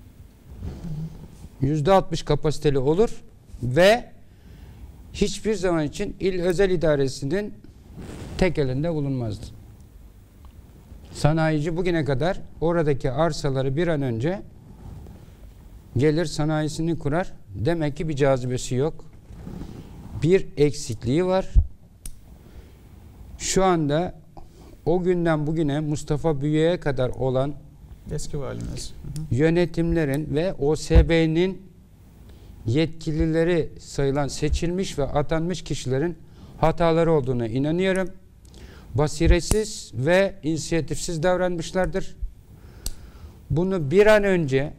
%60 kapasiteli olur ve hiçbir zaman için il özel idaresinin tek elinde bulunmazdı. Sanayici bugüne kadar oradaki arsaları bir an önce gelir sanayisini kurar. Demek ki bir cazibesi yok. Bir eksikliği var. Şu anda o günden bugüne Mustafa Büyük'e kadar olan eski valimiz yönetimlerin ve OSB'nin yetkilileri sayılan seçilmiş ve atanmış kişilerin hataları olduğuna inanıyorum. Basiretsiz ve inisiyatifsiz davranmışlardır. Bunu bir an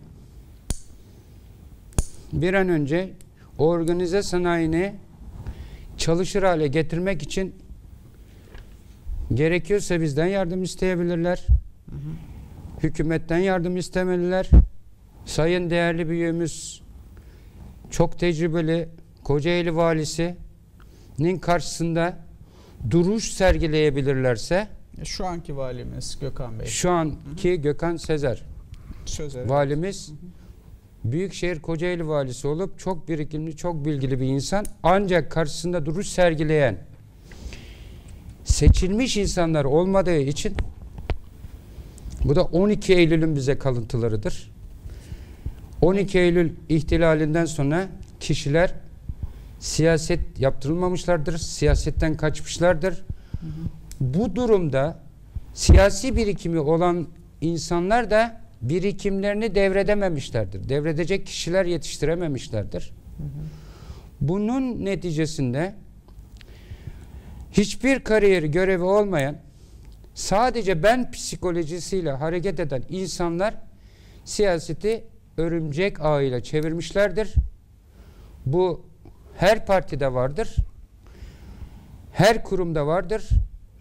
önce organize sanayini çalışır hale getirmek için gerekiyorsa bizden yardım isteyebilirler. Hükümetten yardım istemeliler. Sayın değerli büyüğümüz, çok tecrübeli Kocaeli valisinin karşısında duruş sergileyebilirlerse, şu anki valimiz Gökhan Bey. Şu anki Gökhan Sezer valimiz Büyükşehir Kocaeli valisi olup çok birikimli, çok bilgili bir insan. Ancak karşısında duruş sergileyen seçilmiş insanlar olmadığı için, bu da 12 Eylül'ün bize kalıntılarıdır. 12 Eylül ihtilalinden sonra kişiler siyaset yaptırılmamışlardır, siyasetten kaçmışlardır. Bu durumda siyasi birikimi olan insanlar da birikimlerini devredememişlerdir. Devredecek kişiler yetiştirememişlerdir. Bunun neticesinde hiçbir kariyer görevi olmayan, sadece ben psikolojisiyle hareket eden insanlar siyaseti örümcek ağıyla çevirmişlerdir. Bu her partide vardır. Her kurumda vardır.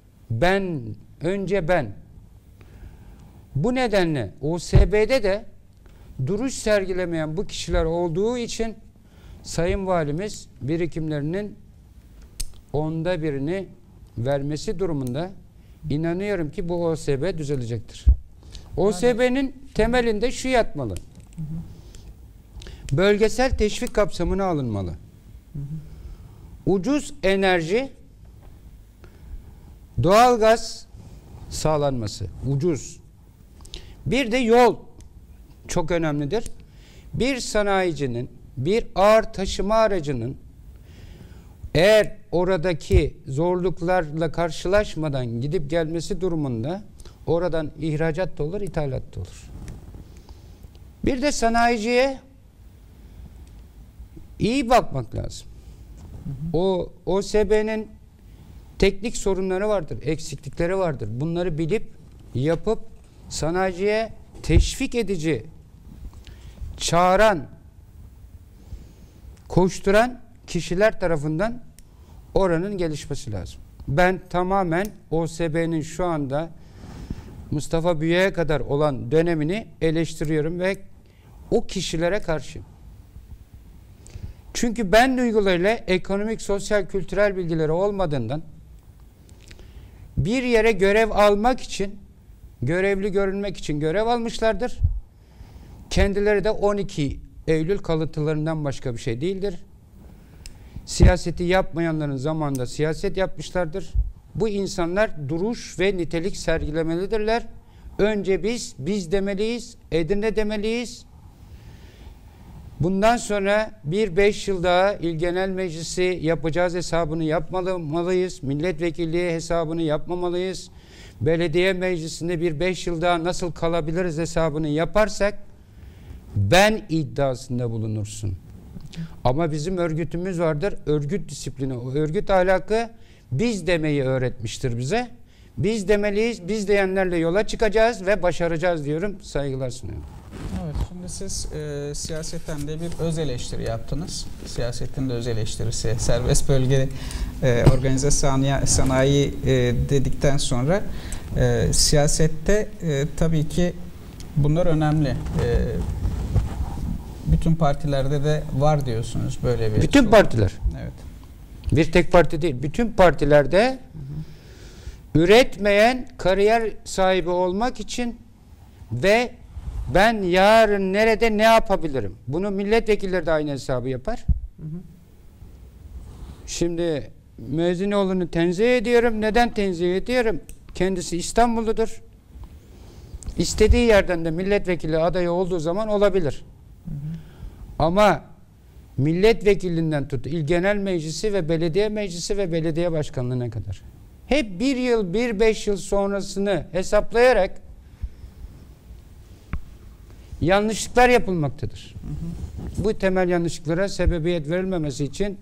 Önce ben. Bu nedenle OSB'de de duruş sergilemeyen bu kişiler olduğu için Sayın Valimiz birikimlerinin 1/10'ını vermesi durumunda inanıyorum ki bu OSB düzelecektir. OSB'nin temelinde şu yatmalı. Bölgesel teşvik kapsamına alınmalı. Ucuz enerji, doğalgaz sağlanması. Ucuz. Bir de yol çok önemlidir. Bir sanayicinin, bir ağır taşıma aracının eğer oradaki zorluklarla karşılaşmadan gidip gelmesi durumunda oradan ihracat da olur, ithalat da olur. Bir de sanayiciye iyi bakmak lazım. O OSB'nin teknik sorunları vardır, eksiklikleri vardır. Bunları bilip, yapıp sanayiciye teşvik edici, çağıran, koşturan kişiler tarafından oranın gelişmesi lazım. Ben tamamen OSB'nin şu anda Mustafa Büyük'e kadar olan dönemini eleştiriyorum ve o kişilere karşıyım. Çünkü ben duygularıyla ekonomik, sosyal, kültürel bilgileri olmadığından bir yere görev almak için, görevli görünmek için görev almışlardır. Kendileri de 12 Eylül kalıntılarından başka bir şey değildir. Siyaseti yapmayanların zamanında siyaset yapmışlardır. Bu insanlar duruş ve nitelik sergilemelidirler. Önce biz demeliyiz, Edirne demeliyiz. Bundan sonra 5 yıl daha İl Genel Meclisi yapacağız hesabını yapmalıyız. Milletvekilliği hesabını yapmamalıyız. Belediye meclisinde 5 yıl daha nasıl kalabiliriz hesabını yaparsak ben iddiasında bulunursun. Ama bizim örgütümüz vardır. Örgüt disiplini, örgüt ahlakı biz demeyi öğretmiştir bize. Biz demeliyiz, biz diyenlerle yola çıkacağız ve başaracağız diyorum. Saygılar sunuyorum. Evet, şimdi siz siyasetten de bir öz eleştiri yaptınız. Siyasetin de öz eleştirisi, serbest bölge organize sanayi dedikten sonra siyasette tabii ki bunlar önemli. Bütün partilerde de var diyorsunuz böyle bir. Bütün partiler. Evet. Bir tek parti değil. Bütün partilerde üretmeyen kariyer sahibi olmak için ve ben yarın nerede ne yapabilirim? Bunu milletvekilleri de aynı hesabı yapar. Şimdi Müezzinoğlu'nu tenzih ediyorum. Neden tenzih ediyorum? Kendisi İstanbulludur. İstediği yerden de milletvekili adayı olduğu zaman olabilir. Ama milletvekilinden tut, İl Genel Meclisi ve Belediye Meclisi ve Belediye Başkanlığı'na kadar. Hep 1 yıl, 5 yıl sonrasını hesaplayarak yanlışlıklar yapılmaktadır. Bu temel yanlışlıklara sebebiyet verilmemesi için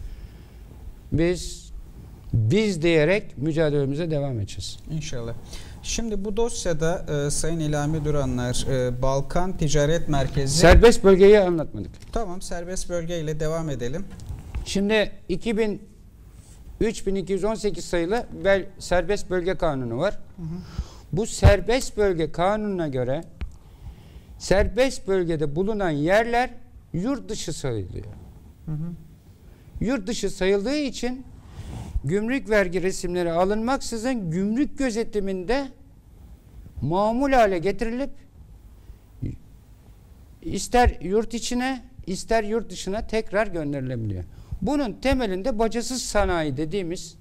biz diyerek mücadelemize devam edeceğiz. İnşallah. Şimdi bu dosyada Sayın İlhami Duranlar, Balkan Ticaret Merkezi... Serbest bölgeyi anlatmadık. Tamam, serbest bölgeyle devam edelim. Şimdi 3218 sayılı serbest bölge kanunu var. Bu serbest bölge kanununa göre serbest bölgede bulunan yerler yurt dışı sayılıyor. Yurt dışı sayıldığı için gümrük vergi resimleri alınmaksızın gümrük gözetiminde mamul hale getirilip ister yurt içine ister yurt dışına tekrar gönderilebiliyor. Bunun temelinde bacasız sanayi dediğimiz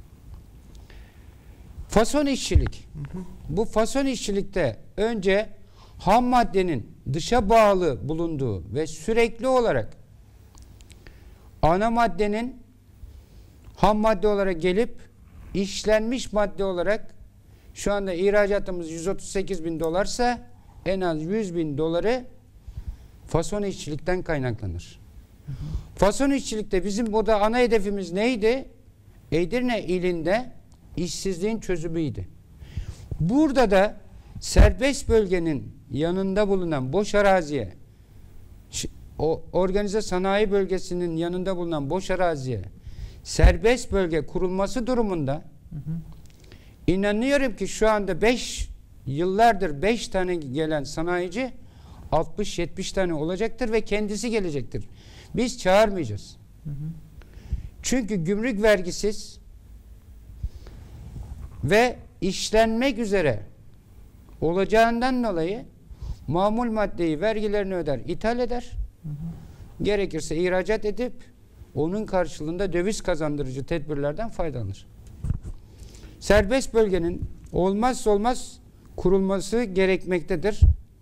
fason işçilik. Bu fason işçilikte önce ham maddenin dışa bağlı bulunduğu ve sürekli olarak ana maddenin ham madde olarak gelip işlenmiş madde olarak şu anda ihracatımız 138 bin dolarsa en az 100 bin doları fason işçilikten kaynaklanır. Fason işçilikte bizim burada ana hedefimiz neydi? Edirne ilinde işsizliğin çözümüydü. Burada da serbest bölgenin yanında bulunan boş araziye, o organize sanayi bölgesinin yanında bulunan boş araziye serbest bölge kurulması durumunda inanıyorum ki şu anda yıllardır 5 tane gelen sanayici 60-70 tane olacaktır ve kendisi gelecektir. Biz çağırmayacağız. Çünkü gümrük vergisiz ve işlenmek üzere olacağından dolayı mamul maddeyi, vergilerini öder, ithal eder. Gerekirse ihracat edip onun karşılığında döviz kazandırıcı tedbirlerden faydalanır. Serbest bölgenin olmazsa olmaz kurulması gerekmektedir.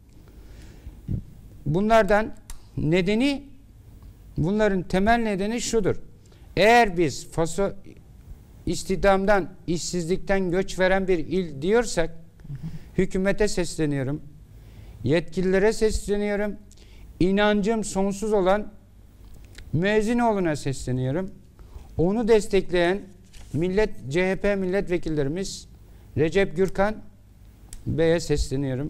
Bunların temel nedeni şudur. Eğer biz istihdamdan, işsizlikten göç veren bir il diyorsak, hükümete sesleniyorum, yetkililere sesleniyorum, inancım sonsuz olan Müezzinoğlu'na sesleniyorum. Onu destekleyen CHP milletvekillerimiz Recep Gürkan Bey'e sesleniyorum.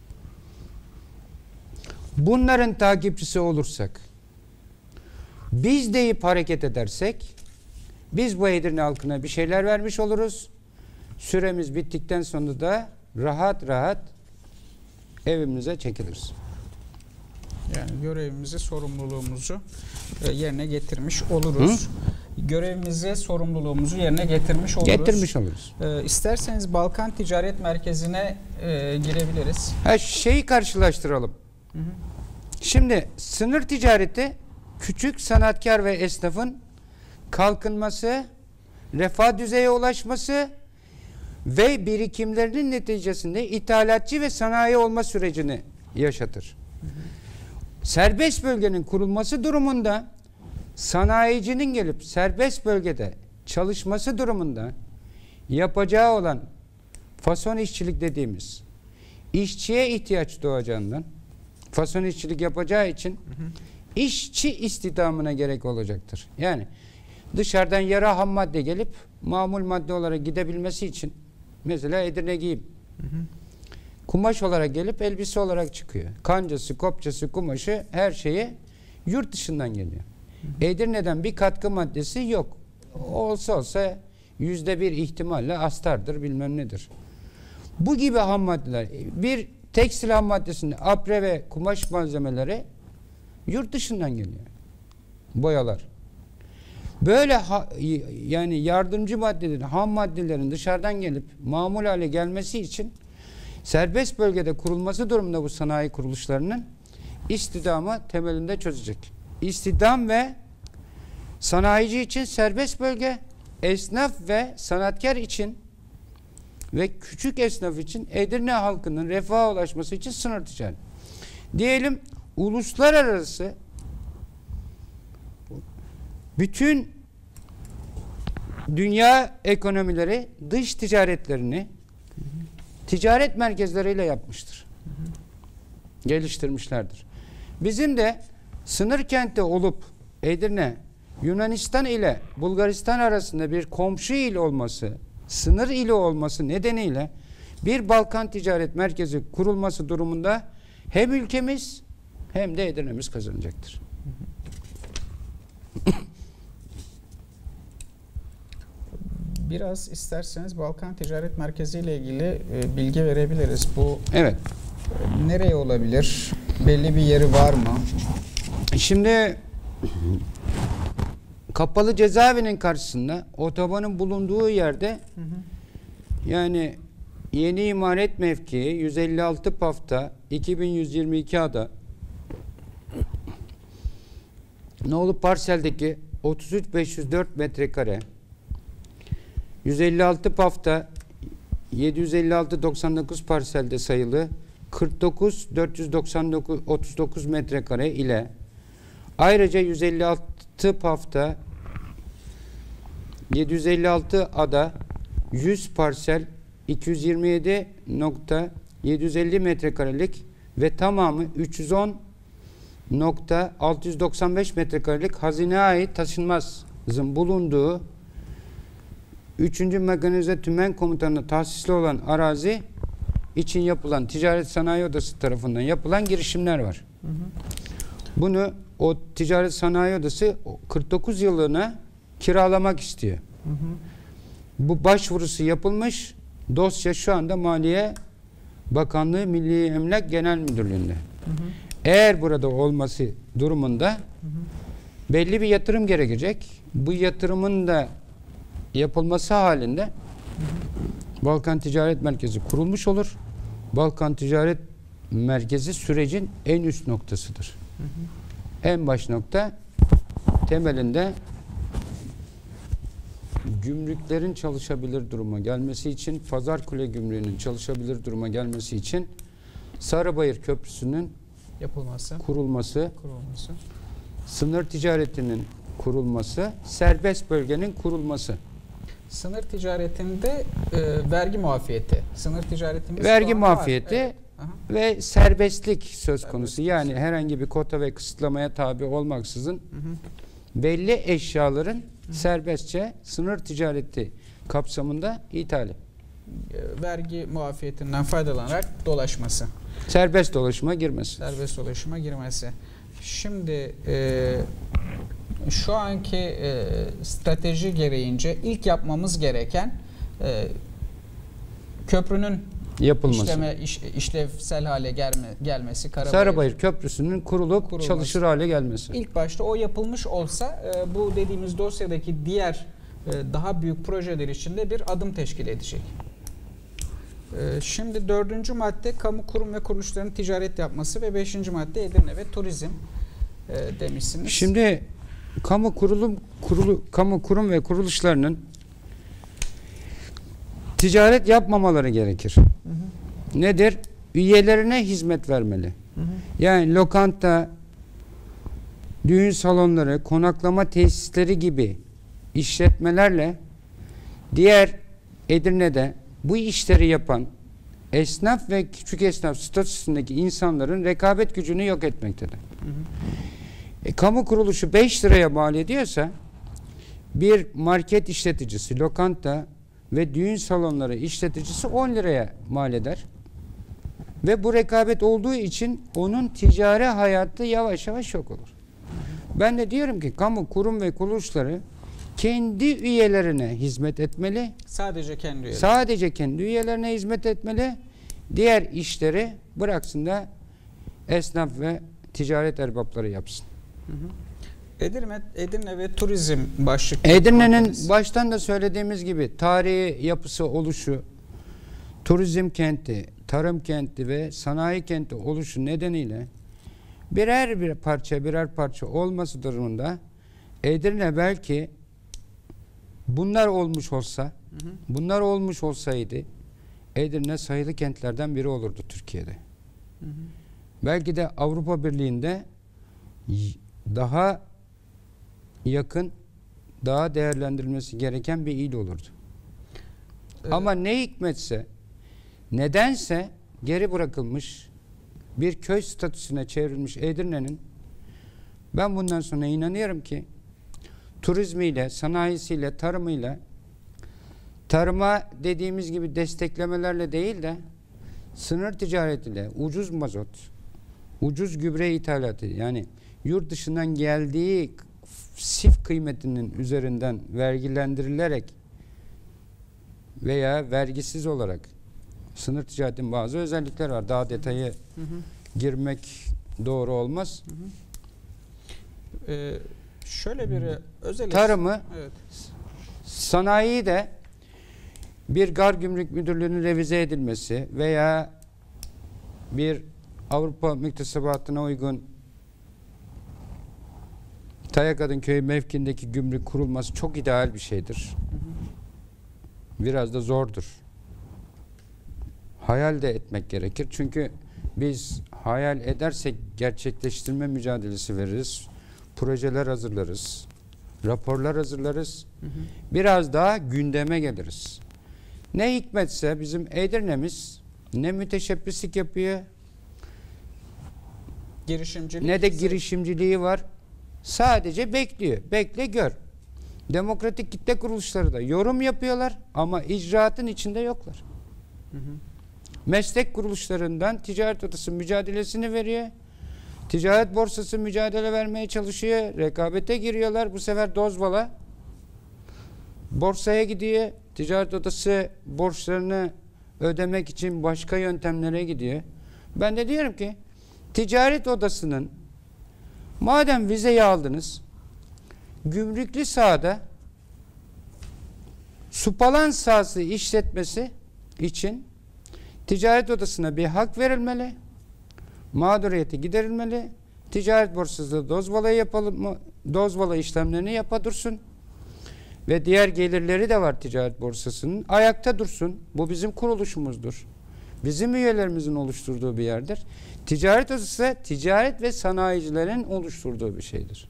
Bunların takipçisi olursak, biz deyip hareket edersek, biz bu Edirne halkına bir şeyler vermiş oluruz. Süremiz bittikten sonra da rahat rahat evimize çekiliriz. Yani görevimizi, sorumluluğumuzu yerine getirmiş oluruz. Görevimizi, sorumluluğumuzu yerine getirmiş oluruz. İsterseniz Balkan Ticaret Merkezi'ne girebiliriz. Şeyi karşılaştıralım. Şimdi sınır ticareti küçük sanatkar ve esnafın kalkınması, refah düzeye ulaşması ve birikimlerinin neticesinde ithalatçı ve sanayi olma sürecini yaşatır. Serbest bölgenin kurulması durumunda sanayicinin gelip serbest bölgede çalışması durumunda yapacağı olan fason işçilik dediğimiz işçiye ihtiyaç doğacağından, fason işçilik yapacağı için işçi istihdamına gerek olacaktır. Yani dışarıdan yarı ham madde gelip mamul madde olarak gidebilmesi için mesela Edirne giyim kumaş olarak gelip elbise olarak çıkıyor. Kancası, kopçası, kumaşı, her şeyi yurt dışından geliyor. Edirne'den bir katkı maddesi yok. Olsa %1 ihtimalle astardır, bilmem nedir. Bu gibi ham maddeler, bir tekstil ham maddesinde apre ve kumaş malzemeleri yurt dışından geliyor. Boyalar. Böyle yani yardımcı maddelerin, ham maddelerin dışarıdan gelip mamul hale gelmesi için serbest bölgede kurulması durumunda bu sanayi kuruluşlarının istihdamı temelinde çözecek. İstihdam ve sanayici için serbest bölge, esnaf ve sanatkar için ve küçük esnaf için Edirne halkının refaha ulaşması için sınır ticareti. Diyelim uluslararası bütün dünya ekonomileri dış ticaretlerini ticaret merkezleriyle yapmıştır. Geliştirmişlerdir. Bizim de sınır kenti olup Edirne, Yunanistan ile Bulgaristan arasında bir komşu il olması, sınır ili olması nedeniyle bir Balkan Ticaret Merkezi kurulması durumunda hem ülkemiz hem de Edirne'miz kazanacaktır. Biraz isterseniz Balkan Ticaret Merkezi ile ilgili bilgi verebiliriz. Bu evet. Nereye olabilir? Belli bir yeri var mı? Şimdi kapalı cezaevinin karşısında otobanın bulunduğu yerde yani yeni imaret mevkii 156 Paf'ta 2122 ada nolu parseldeki 33.504 metrekare 156 Paf'ta 756.99 parselde sayılı 49.439 metrekare ile ayrıca 156 Paf'ta 756 ada 100 parsel 227.750 metrekarelik ve tamamı 310.695 metrekarelik hazineye ait taşınmazın bulunduğu 3. Mekanize Tümen Komutanı'na tahsisli olan arazi için yapılan Ticaret Sanayi Odası tarafından yapılan girişimler var. Bunu o Ticaret Sanayi Odası 49 yıllığına kiralamak istiyor. Bu başvurusu yapılmış. Dosya şu anda Maliye Bakanlığı Milli Emlak Genel Müdürlüğü'nde. Eğer burada olması durumunda belli bir yatırım gerekecek. Bu yatırımın da yapılması halinde Balkan Ticaret Merkezi kurulmuş olur. Balkan Ticaret Merkezi sürecin en üst noktasıdır. En baş nokta temelinde gümrüklerin çalışabilir duruma gelmesi için, Pazarkule Gümrüğü'nün çalışabilir duruma gelmesi için Sarıbayır Köprüsü'nün kurulması, sınır ticaretinin kurulması, serbest bölgenin kurulması. Sınır ticaretinde vergi muafiyeti. Sınır ticaretinde vergi muafiyeti evet. Ve serbestlik söz konusu. Yani herhangi bir kota ve kısıtlamaya tabi olmaksızın belli eşyaların serbestçe sınır ticareti kapsamında ithali. Vergi muafiyetinden faydalanarak dolaşması. Serbest dolaşıma girmesi. Serbest dolaşıma girmesi. Şimdi şu anki strateji gereğince ilk yapmamız gereken köprünün yapılması. İşlevsel hale gelmesi. Sarıbayır Köprüsü'nün kurulması. Çalışır hale gelmesi. İlk başta o yapılmış olsa bu dediğimiz dosyadaki diğer daha büyük projeler için de bir adım teşkil edecek. Şimdi 4. madde kamu kurum ve kuruluşların ticaret yapması ve 5. madde Edirne ve turizm demişsiniz. Şimdi kamu kurum ve kuruluşlarının ticaret yapmamaları gerekir. Nedir? Üyelerine hizmet vermeli. Yani lokanta, düğün salonları, konaklama tesisleri gibi işletmelerle diğer Edirne'de bu işleri yapan esnaf ve küçük esnaf statüsündeki insanların rekabet gücünü yok etmektedir. Kamu kuruluşu 5 liraya mal ediyorsa bir market işleticisi, lokanta ve düğün salonları işleticisi 10 liraya mal eder. Ve bu rekabet olduğu için onun ticari hayatı yavaş yavaş yok olur. Ben de diyorum ki kamu kurum ve kuruluşları kendi üyelerine hizmet etmeli. Sadece kendi üyelerine. Sadece kendi üyelerine hizmet etmeli. Diğer işleri bıraksın da esnaf ve ticaret erbapları yapsın. Edirne ve turizm başlıklı. Edirne'nin baştan da söylediğimiz gibi tarihi yapısı oluşu, turizm kenti, tarım kenti ve sanayi kenti oluşu nedeniyle birer parça olması durumunda Edirne belki bunlar olmuş olsaydı Edirne sayılı kentlerden biri olurdu Türkiye'de. Belki de Avrupa Birliği'nde daha yakın, daha değerlendirilmesi gereken bir il olurdu. Ama ne hikmetse, nedense geri bırakılmış bir köy statüsüne çevrilmiş Edirne'nin ben bundan sonra inanıyorum ki turizmiyle, sanayisiyle, tarımıyla, tarıma dediğimiz gibi desteklemelerle değil de sınır ticaretiyle, ucuz mazot, ucuz gübre ithalatı, yani yurt dışından geldiği sif kıymetinin üzerinden vergilendirilerek veya vergisiz olarak sınır ticaretinin bazı özellikleri var. Daha detayı girmek doğru olmaz. Şöyle bir özel tarımı, sanayiyi de bir Gar Gümrük Müdürlüğü'nün revize edilmesi veya bir Avrupa müktesebatına uygun Tayakadınköy mevkindeki gümrük kurulması çok ideal bir şeydir. Biraz da zordur. Hayal de etmek gerekir. Çünkü biz hayal edersek gerçekleştirme mücadelesi veririz. Projeler hazırlarız. Raporlar hazırlarız. Biraz daha gündeme geliriz. Ne hikmetse bizim Edirne'miz ne müteşebbislik yapıyor, ne de girişimciliği var. Sadece bekliyor. Bekle gör. Demokratik kitle kuruluşları da yorum yapıyorlar ama icraatın içinde yoklar. Meslek kuruluşlarından ticaret odası mücadelesini veriyor. Ticaret borsası mücadele vermeye çalışıyor. Rekabete giriyorlar. Bu sefer Dozbala borsaya gidiyor. Ticaret odası borçlarını ödemek için başka yöntemlere gidiyor. Ben de diyorum ki ticaret odasının madem vizeyi aldınız, gümrüklü sahada supalan sahası işletmesi için ticaret odasına bir hak verilmeli. Mağduriyeti giderilmeli. Ticaret borsasında Dozbala işlemlerini yapa dursun. Ve diğer gelirleri de var ticaret borsasının. Ayakta dursun. Bu bizim kuruluşumuzdur. Bizim üyelerimizin oluşturduğu bir yerdir. Ticaret odası ticaret ve sanayicilerin oluşturduğu bir şeydir.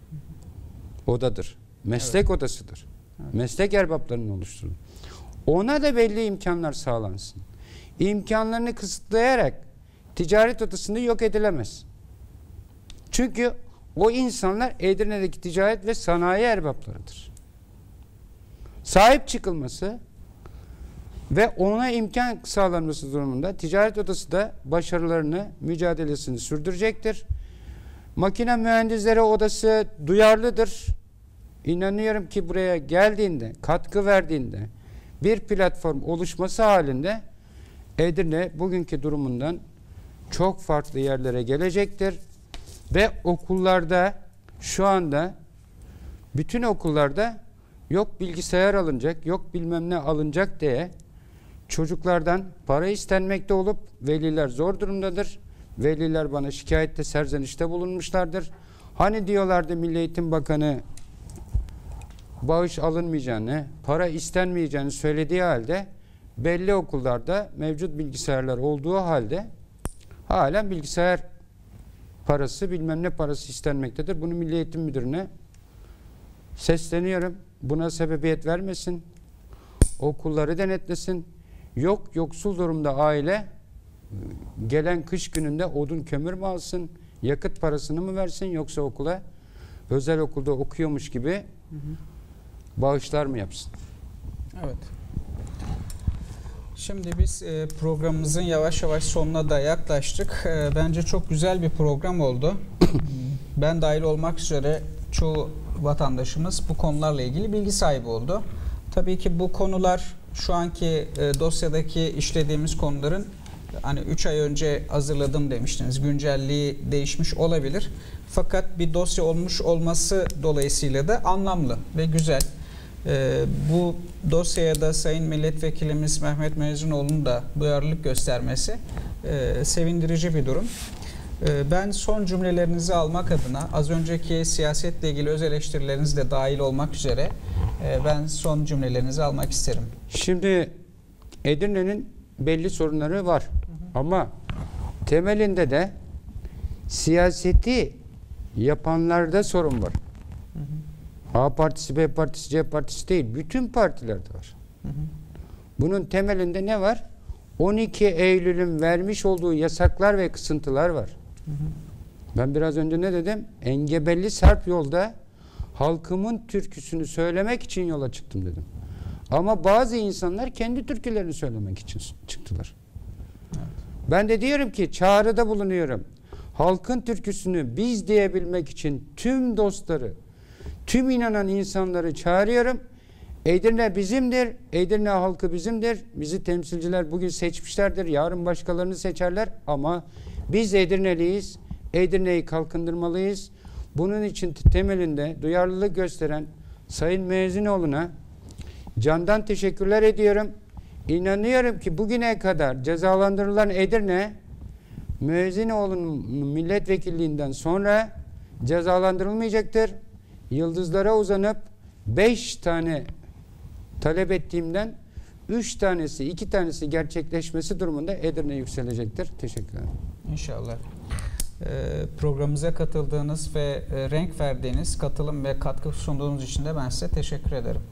Odadır. Meslek odasıdır. Evet. Meslek erbaplarının oluşturduğu. Ona da belli imkanlar sağlansın. İmkanlarını kısıtlayarak ticaret odasını yok edilemez. Çünkü o insanlar Edirne'deki ticaret ve sanayi erbaplarıdır. Sahip çıkılması ve ona imkan sağlanması durumunda ticaret odası da başarılarını, mücadelesini sürdürecektir. Makine mühendisleri odası duyarlıdır. İnanıyorum ki buraya geldiğinde, katkı verdiğinde bir platform oluşması halinde Edirne bugünkü durumundan çok farklı yerlere gelecektir. Ve okullarda şu anda bütün okullarda yok bilgisayar alınacak, yok bilmem ne alınacak diye çocuklardan para istenmekte olup veliler zor durumdadır. Veliler bana şikayette, serzenişte bulunmuşlardır. Hani diyorlardı Milli Eğitim Bakanı bağış alınmayacağını, para istenmeyeceğini söylediği halde belli okullarda mevcut bilgisayarlar olduğu halde halen bilgisayar parası bilmem ne parası istenmektedir. Bunu Milli Eğitim Müdürü'ne sesleniyorum. Buna sebebiyet vermesin. Okulları denetlesin. Yok yoksul durumda aile gelen kış gününde odun kömür mü alsın? Yakıt parasını mı versin? Yoksa okula özel okulda okuyormuş gibi bağışlar mı yapsın? Evet. Şimdi biz programımızın yavaş yavaş sonuna da yaklaştık. Bence çok güzel bir program oldu. Ben dahil olmak üzere çoğu vatandaşımız bu konularla ilgili bilgi sahibi oldu. Tabii ki bu konular şu anki dosyadaki işlediğimiz konuların hani 3 ay önce hazırladım demiştiniz. Güncelliği değişmiş olabilir. Fakat bir dosya olmuş olması dolayısıyla da anlamlı ve güzel. Bu dosyaya da Sayın Milletvekilimiz Mehmet Mezinoğlu'nun da duyarlılık göstermesi sevindirici bir durum. Ben son cümlelerinizi almak adına az önceki siyasetle ilgili öz eleştirileriniz de dahil olmak üzere ben son cümlelerinizi almak isterim. Şimdi Edirne'nin belli sorunları var. Ama temelinde de siyaseti yapanlarda sorun var. A partisi, B partisi, C partisi değil. Bütün partilerde var. Bunun temelinde ne var? 12 Eylül'ün vermiş olduğu yasaklar ve kısıntılar var. Ben biraz önce ne dedim? Engebelli sarp yolda halkımın türküsünü söylemek için yola çıktım dedim. Ama bazı insanlar kendi türkülerini söylemek için çıktılar. Evet. Ben de diyorum ki çağrıda bulunuyorum. Halkın türküsünü biz diyebilmek için tüm dostları, tüm inanan insanları çağırıyorum. Edirne bizimdir, Edirne halkı bizimdir. Bizi temsilciler bugün seçmişlerdir, yarın başkalarını seçerler ama biz Edirneliyiz, Edirne'yi kalkındırmalıyız. Bunun için temelinde duyarlılık gösteren Sayın Mezinoğlu'na candan teşekkürler ediyorum. İnanıyorum ki bugüne kadar cezalandırılan Edirne, Mezinoğlu'nun milletvekilliğinden sonra cezalandırılmayacaktır. Yıldızlara uzanıp 5 tane talep ettiğimden 3 tanesi, 2 tanesi gerçekleşmesi durumunda Edirne yükselecektir. Teşekkür ederim. İnşallah. Programımıza katıldığınız ve renk verdiğiniz, katılım ve katkı sunduğunuz için de ben size teşekkür ederim.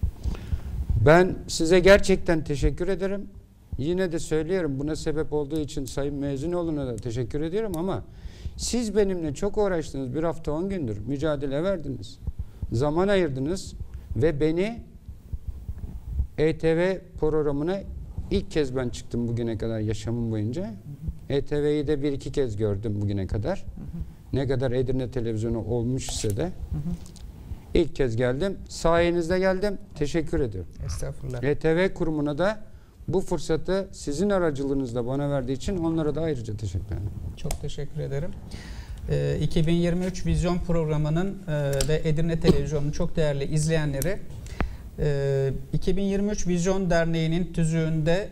Ben size gerçekten teşekkür ederim. Yine de söylüyorum, buna sebep olduğu için Sayın Mezinoğlu'na da teşekkür ediyorum ama siz benimle çok uğraştınız. 1 hafta 10 gündür mücadele verdiniz. Zaman ayırdınız ve beni ETV programına ilk kez ben çıktım bugüne kadar yaşamım boyunca. ETV'yi de 1-2 kez gördüm bugüne kadar. Ne kadar Edirne televizyonu olmuş ise de ilk kez geldim. Sayenizde geldim. Teşekkür ediyorum. Estağfurullah. ETV kurumuna da bu fırsatı sizin aracılığınızla bana verdiği için onlara da ayrıca teşekkür ederim. Çok teşekkür ederim. 2023 Vizyon programının ve Edirne Televizyonu'nun çok değerli izleyenleri, 2023 Vizyon Derneği'nin tüzüğünde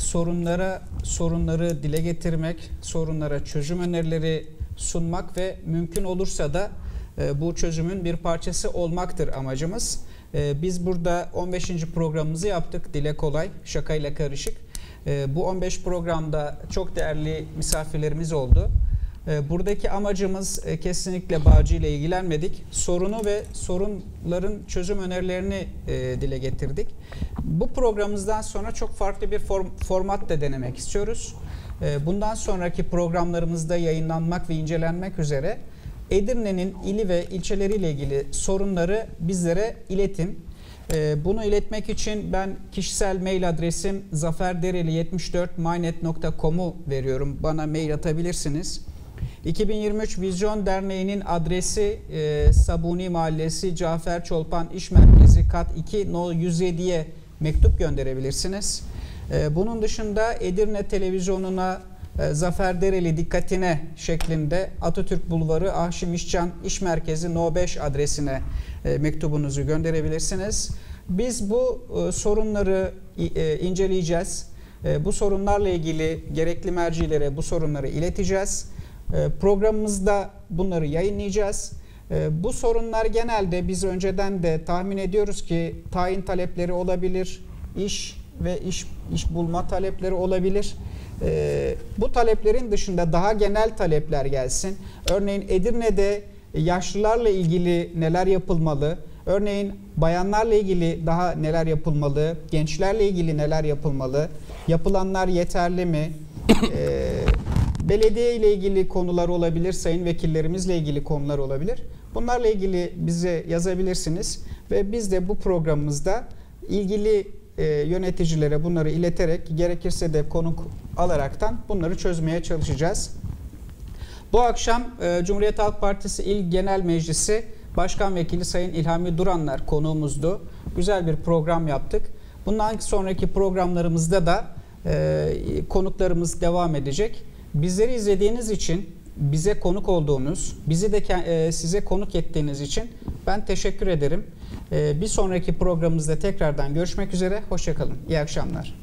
sorunları dile getirmek, sorunlara çözüm önerileri sunmak ve mümkün olursa da bu çözümün bir parçası olmaktır amacımız. Biz burada 15. programımızı yaptık. Dile kolay, şakayla karışık. Bu 15 programda çok değerli misafirlerimiz oldu. Buradaki amacımız kesinlikle Bağcı ile ilgilenmedik. Sorunu ve sorunların çözüm önerilerini dile getirdik. Bu programımızdan sonra çok farklı bir format da denemek istiyoruz. Bundan sonraki programlarımızda yayınlanmak ve incelenmek üzere Edirne'nin ili ve ilçeleriyle ilgili sorunları bizlere iletin. Bunu iletmek için ben kişisel mail adresim zaferdereli74mynet.com'u veriyorum. Bana mail atabilirsiniz. 2023 Vizyon Derneği'nin adresi Sabuni Mahallesi Cafer Çolpan İş Merkezi Kat 2 No 107'ye mektup gönderebilirsiniz. Bunun dışında Edirne Televizyonu'na Zafer Dereli dikkatine şeklinde Atatürk Bulvarı Haşim İşcan İş Merkezi No 5 adresine mektubunuzu gönderebilirsiniz. Biz bu sorunları inceleyeceğiz. Bu sorunlarla ilgili gerekli mercilere bu sorunları ileteceğiz. Programımızda bunları yayınlayacağız. Bu sorunlar genelde biz önceden de tahmin ediyoruz ki tayin talepleri olabilir, iş ve iş bulma talepleri olabilir. Bu taleplerin dışında daha genel talepler gelsin. Örneğin Edirne'de yaşlılarla ilgili neler yapılmalı? Örneğin bayanlarla ilgili daha neler yapılmalı? Gençlerle ilgili neler yapılmalı? Yapılanlar yeterli mi? Belediye ile ilgili konular olabilir, sayın vekillerimizle ilgili konular olabilir. Bunlarla ilgili bize yazabilirsiniz ve biz de bu programımızda ilgili yöneticilere bunları ileterek, gerekirse de konuk alaraktan bunları çözmeye çalışacağız. Bu akşam Cumhuriyet Halk Partisi İl Genel Meclisi Başkan Vekili Sayın İlhami Duranlar konuğumuzdu. Güzel bir program yaptık. Bundan sonraki programlarımızda da konuklarımız devam edecek. Bizleri izlediğiniz için, bize konuk olduğunuz, bizi de size konuk ettiğiniz için ben teşekkür ederim. Bir sonraki programımızda tekrardan görüşmek üzere. Hoşça kalın. İyi akşamlar.